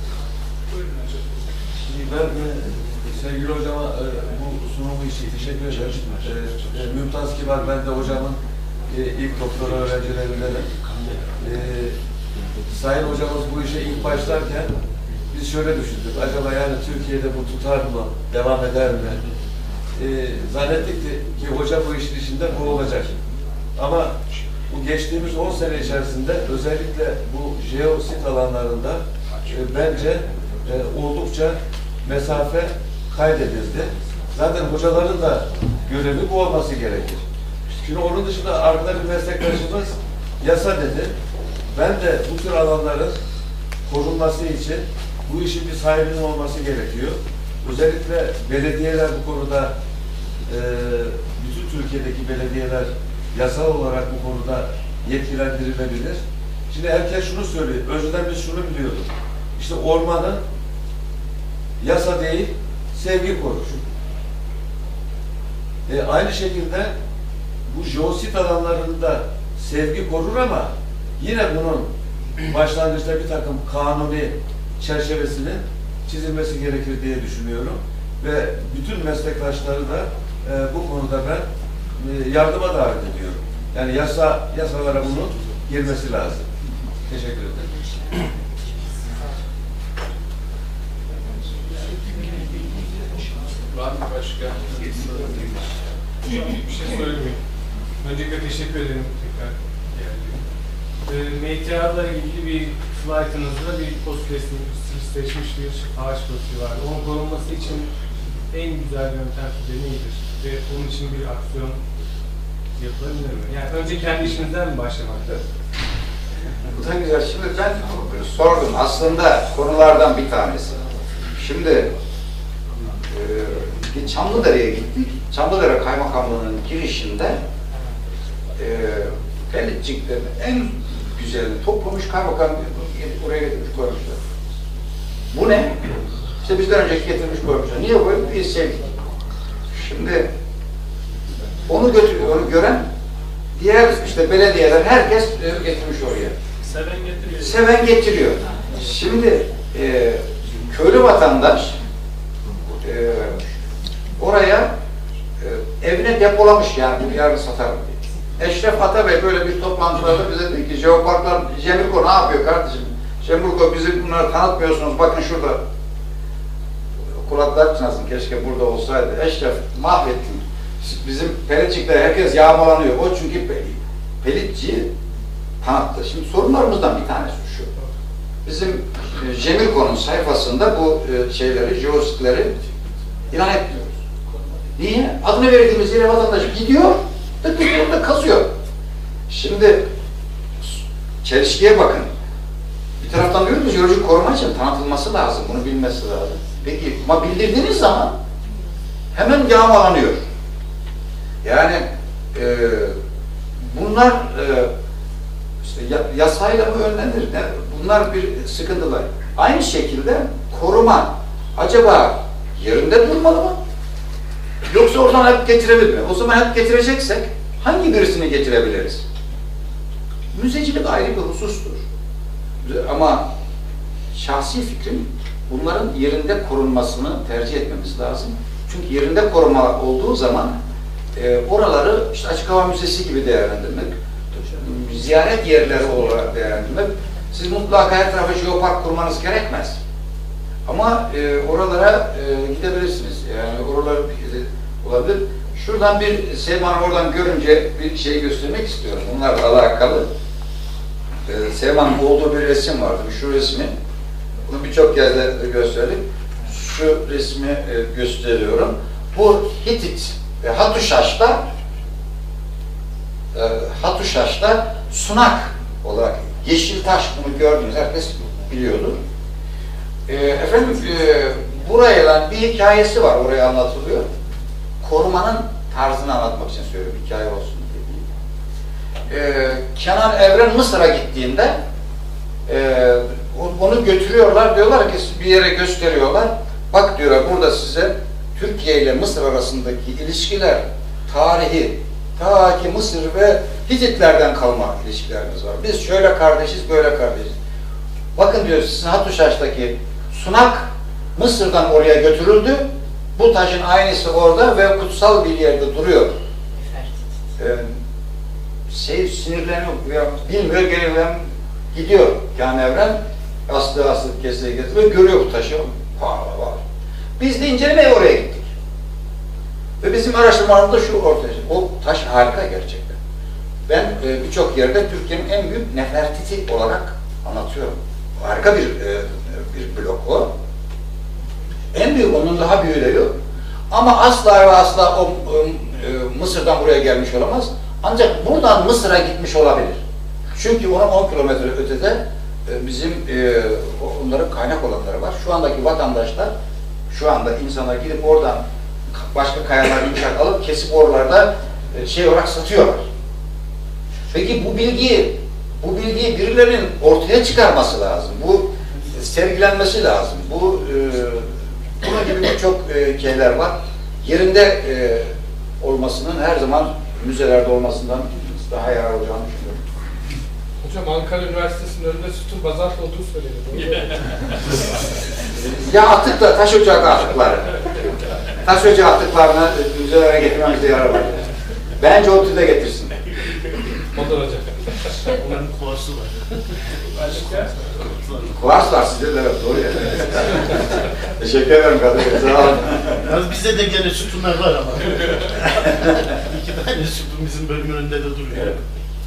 [SPEAKER 10] Şimdi ben e, sevgili hocama e, bu sunumu için teşekkür ederim. E, e, Mümtaz Kibar, ben de hocamın e, ilk doktora öğrencilerindenim. E, Sayın hocamız bu işe ilk başlarken biz şöyle düşündük. Acaba yani Türkiye'de bu tutar mı, devam eder mi? E, zannettik ki hoca bu işin içinde bu olacak. Ama bu geçtiğimiz on sene içerisinde özellikle bu jeosit alanlarında e, bence e, oldukça mesafe kaydedildi. Zaten hocaların da görevi bu olması gerekir. Şimdi onun dışında arkada bir meslektaşımız yasa dedi. Ben de bu tür alanların korunması için bu işin bir sahibinin olması gerekiyor. Özellikle belediyeler bu konuda e, bütün Türkiye'deki belediyeler yasal olarak bu konuda yetkilendirilebilir. Şimdi herkes şunu söylüyor. Önceden biz şunu biliyorduk. İşte ormanı yasa değil, sevgi korur. E, aynı şekilde bu jeosit alanlarında sevgi korur ama yine bunun başlangıçta bir takım kanuni çerçevesinin çizilmesi gerekir diye düşünüyorum. Ve bütün meslektaşları da e, bu konuda ben e, yardıma davet ediyorum. Yani yasa yasalara bunun girmesi lazım. Teşekkür ederim.
[SPEAKER 1] Var mı başka?
[SPEAKER 11] Bir şey söylemeyeyim. Öncelikle teşekkür ederim tekrar geldiğiniz. E, M T A'la ilgili bir slaytınızda bir pozitifleşmiş bir ağaç profili var. Onun korunması için en güzel yöntem sizce nedir? Ve onun için bir aksiyon yapılabilir mi? Yani önce kendi işinizden mi başlamakta?
[SPEAKER 4] Bu da güzel. Şimdi ben sordum. Aslında konulardan bir tanesi. Şimdi e, Çamlıdere'ye gittik. Çamlıdere Kaymakamlığı'nın girişinde e, Pelitçiklerin en güzelini toplamış kaymakam oraya getirmiş koymuşlar. Bu ne? İşte bizden önceki getirmiş koymuşlar. Niye böyle bir sevgi? Şimdi onu götürüyor, onu gören diğer işte belediyeler, herkes getirmiş oraya.
[SPEAKER 3] Seven getiriyor.
[SPEAKER 4] Seven getiriyor. Şimdi e, köylü vatandaş e, oraya e, evine depolamış yani bunu yarın satarım diye. Eşref Atabey böyle bir toplantılarda bize dedi ki Jeoparklar, Cemilko ne yapıyor kardeşim? Cemilko bizi bunları tanıtmıyorsunuz, bakın şurada. Kulaklar çınlasın, keşke burada olsaydı. Eşref mahvettin. Bizim Pelitçik'te herkes yağmalanıyor. O çünkü Pelitçi'yi tanıttı. Şimdi sorunlarımızdan bir tanesi şu. Bizim e, Cemilko'nun sayfasında bu e, şeyleri, jeositleri ilan etmiyoruz. Niye? Adını verdiğimiz yere vatandaş gidiyor, tık tık orada kazıyor. Şimdi çelişkiye bakın. Bir taraftan diyoruz ki jeolojik koruma için tanıtılması lazım, bunu bilmesi lazım. Peki ama bildirdiğiniz zaman hemen yağmalanıyor. Yani e, bunlar e, işte yasayla mı önlenir? Bunlar bir sıkıntılar. Aynı şekilde koruma acaba yerinde durmalı mı? Yoksa oradan hep getirebilir mi? O zaman hep getireceksek hangi birisini getirebiliriz? Müzecilik ayrı bir husustur. Ama şahsi fikrim bunların yerinde korunmasını tercih etmemiz lazım. Çünkü yerinde koruma olduğu zaman e, oraları işte açık hava müzesi gibi değerlendirmek, ziyaret yerleri olarak değerlendirmek. Siz mutlaka her tarafa jeopark kurmanız gerekmez. Ama e, oralara e, gidebilirsiniz. Yani oralar e, olabilir. Şuradan bir Seyman oradan görünce bir şey göstermek istiyorum. Bunlarla alakalı. E, Seyman'ın olduğu bir resim vardı. Şu resmi. Bunu birçok yerde gösterdik. Şu resmi e, gösteriyorum. Bu Hitit, e, Hatuşaş'ta e, Hatuşaş'ta sunak olarak yeşil taş, bunu gördünüz, herkes biliyordur. E, efendim e, burayla bir hikayesi var, oraya anlatılıyor. Korumanın tarzını anlatmak için söylüyorum, hikaye olsun diye. E, Kenan Evren Mısır'a gittiğinde e, onu götürüyorlar, diyorlar ki bir yere gösteriyorlar. Bak diyorlar, burada size Türkiye ile Mısır arasındaki ilişkiler, tarihi, ta ki Mısır ve Hititlerden kalma ilişkilerimiz var. Biz şöyle kardeşiz, böyle kardeşiz. Bakın diyor, sizin Hatuşaş'taki sunak Mısır'dan oraya götürüldü. Bu taşın aynısı orada ve kutsal bir yerde duruyor. Ee, şey sinirleniyor, bilmiyor, geliyor, gidiyor Kâhn Evren. Aslı aslı keseye getiriyor, görüyor bu taşı. Var var. Biz de incelemeye oraya gittik. Ve bizim araştırmalarımızda şu ortaya çıktı. O taş harika gerçekten. Ben e, birçok yerde Türkiye'nin en büyük Nefertiti olarak anlatıyorum. Harika bir e, bir blok o. En büyük, onun daha büyüğü yok. Ama asla ve asla o e, Mısır'dan buraya gelmiş olamaz. Ancak buradan Mısır'a gitmiş olabilir. Çünkü onun on kilometre ötede e, bizim e, onların kaynak olanları var. Şu andaki vatandaşlar, şu anda insanlar gidip oradan başka kayalar inşaat alıp kesip oralarda e, şey olarak satıyorlar. Peki bu bilgiyi, bu bilgiyi birilerinin ortaya çıkarması lazım. Bu sergilenmesi lazım. Bu e, bunun gibi birçok e, şeyler var. Yerinde e, olmasının her zaman müzelerde olmasından daha yarar olacağını düşünüyorum.
[SPEAKER 11] Hocam Ankara Üniversitesi'nin önünde sütun bazalt olduğu söyleniyor.
[SPEAKER 4] Ya atıkla, taş ocağı atıkları. Taş ocağı atıklarını müzelere getirmemizde yarar var. Bence o tüde getirsin.
[SPEAKER 11] Motor hocam.
[SPEAKER 3] Onların kovası var.
[SPEAKER 11] Başka?
[SPEAKER 4] Kuvars var sizde de, evet, doğru ya. Teşekkür ederim Kadir. Sağ olun.
[SPEAKER 12] Yalnız bizde de gene sütunlar var ama. İki tane sütun bizim bölümün önünde de duruyor.
[SPEAKER 1] Evet.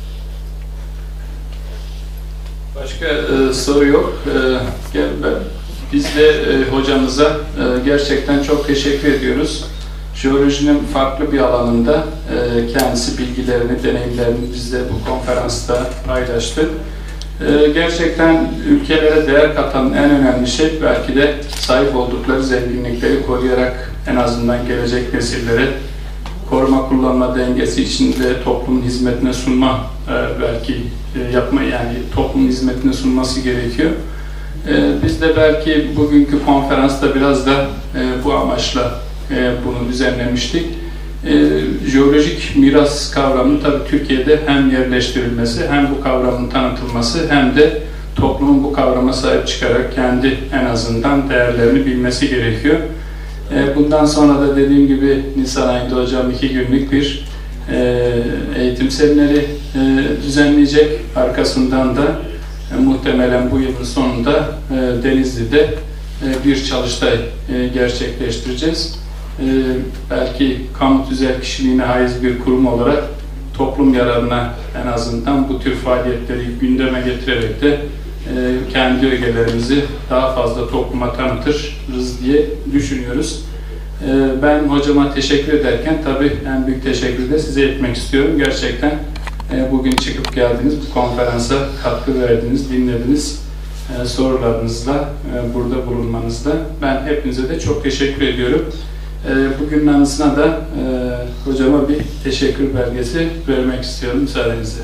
[SPEAKER 1] Başka e, soru yok. E, gel ben. Biz de e, hocamıza e, gerçekten çok teşekkür ediyoruz. Jeolojinin farklı bir alanında e, kendisi bilgilerini, deneyimlerini bizle bu konferansta paylaştı. E, gerçekten ülkelere değer katan en önemli şey belki de sahip oldukları zenginlikleri koruyarak en azından gelecek nesillere koruma kullanma dengesi içinde toplumun hizmetine sunma e, belki e, yapma yani toplumun hizmetine sunması gerekiyor. E, biz de belki bugünkü konferansta biraz da e, bu amaçla e, bunu düzenlemiştik. E, jeolojik miras kavramının tabii Türkiye'de hem yerleştirilmesi hem bu kavramın tanıtılması hem de toplumun bu kavrama sahip çıkarak kendi en azından değerlerini bilmesi gerekiyor. Bundan sonra da dediğim gibi Nisan ayında hocam iki günlük bir eğitim semineri düzenleyecek. Arkasından da muhtemelen bu yılın sonunda Denizli'de bir çalıştay gerçekleştireceğiz. Belki kamu tüzel kişiliğine haiz bir kurum olarak toplum yararına en azından bu tür faaliyetleri gündeme getirerek de kendi ögelerimizi daha fazla topluma tanıtırız diye düşünüyoruz. Ben hocama teşekkür ederken tabii en büyük teşekkürü de size etmek istiyorum. Gerçekten bugün çıkıp geldiniz, bu konferansa katkı verdiniz, dinlediniz, sorularınızla burada bulunmanızda. Ben hepinize de çok teşekkür ediyorum. Bugünün anısına da hocama bir teşekkür belgesi vermek istiyorum müsaadenizle.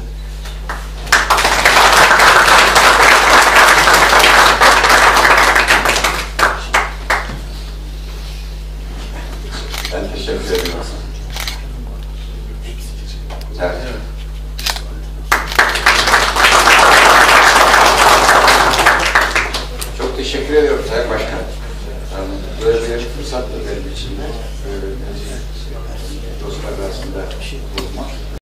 [SPEAKER 4] Ben teşekkür ederim. Evet. Çok teşekkür ediyorum Sayın Başkan. Böyle bir fırsat da benim için de.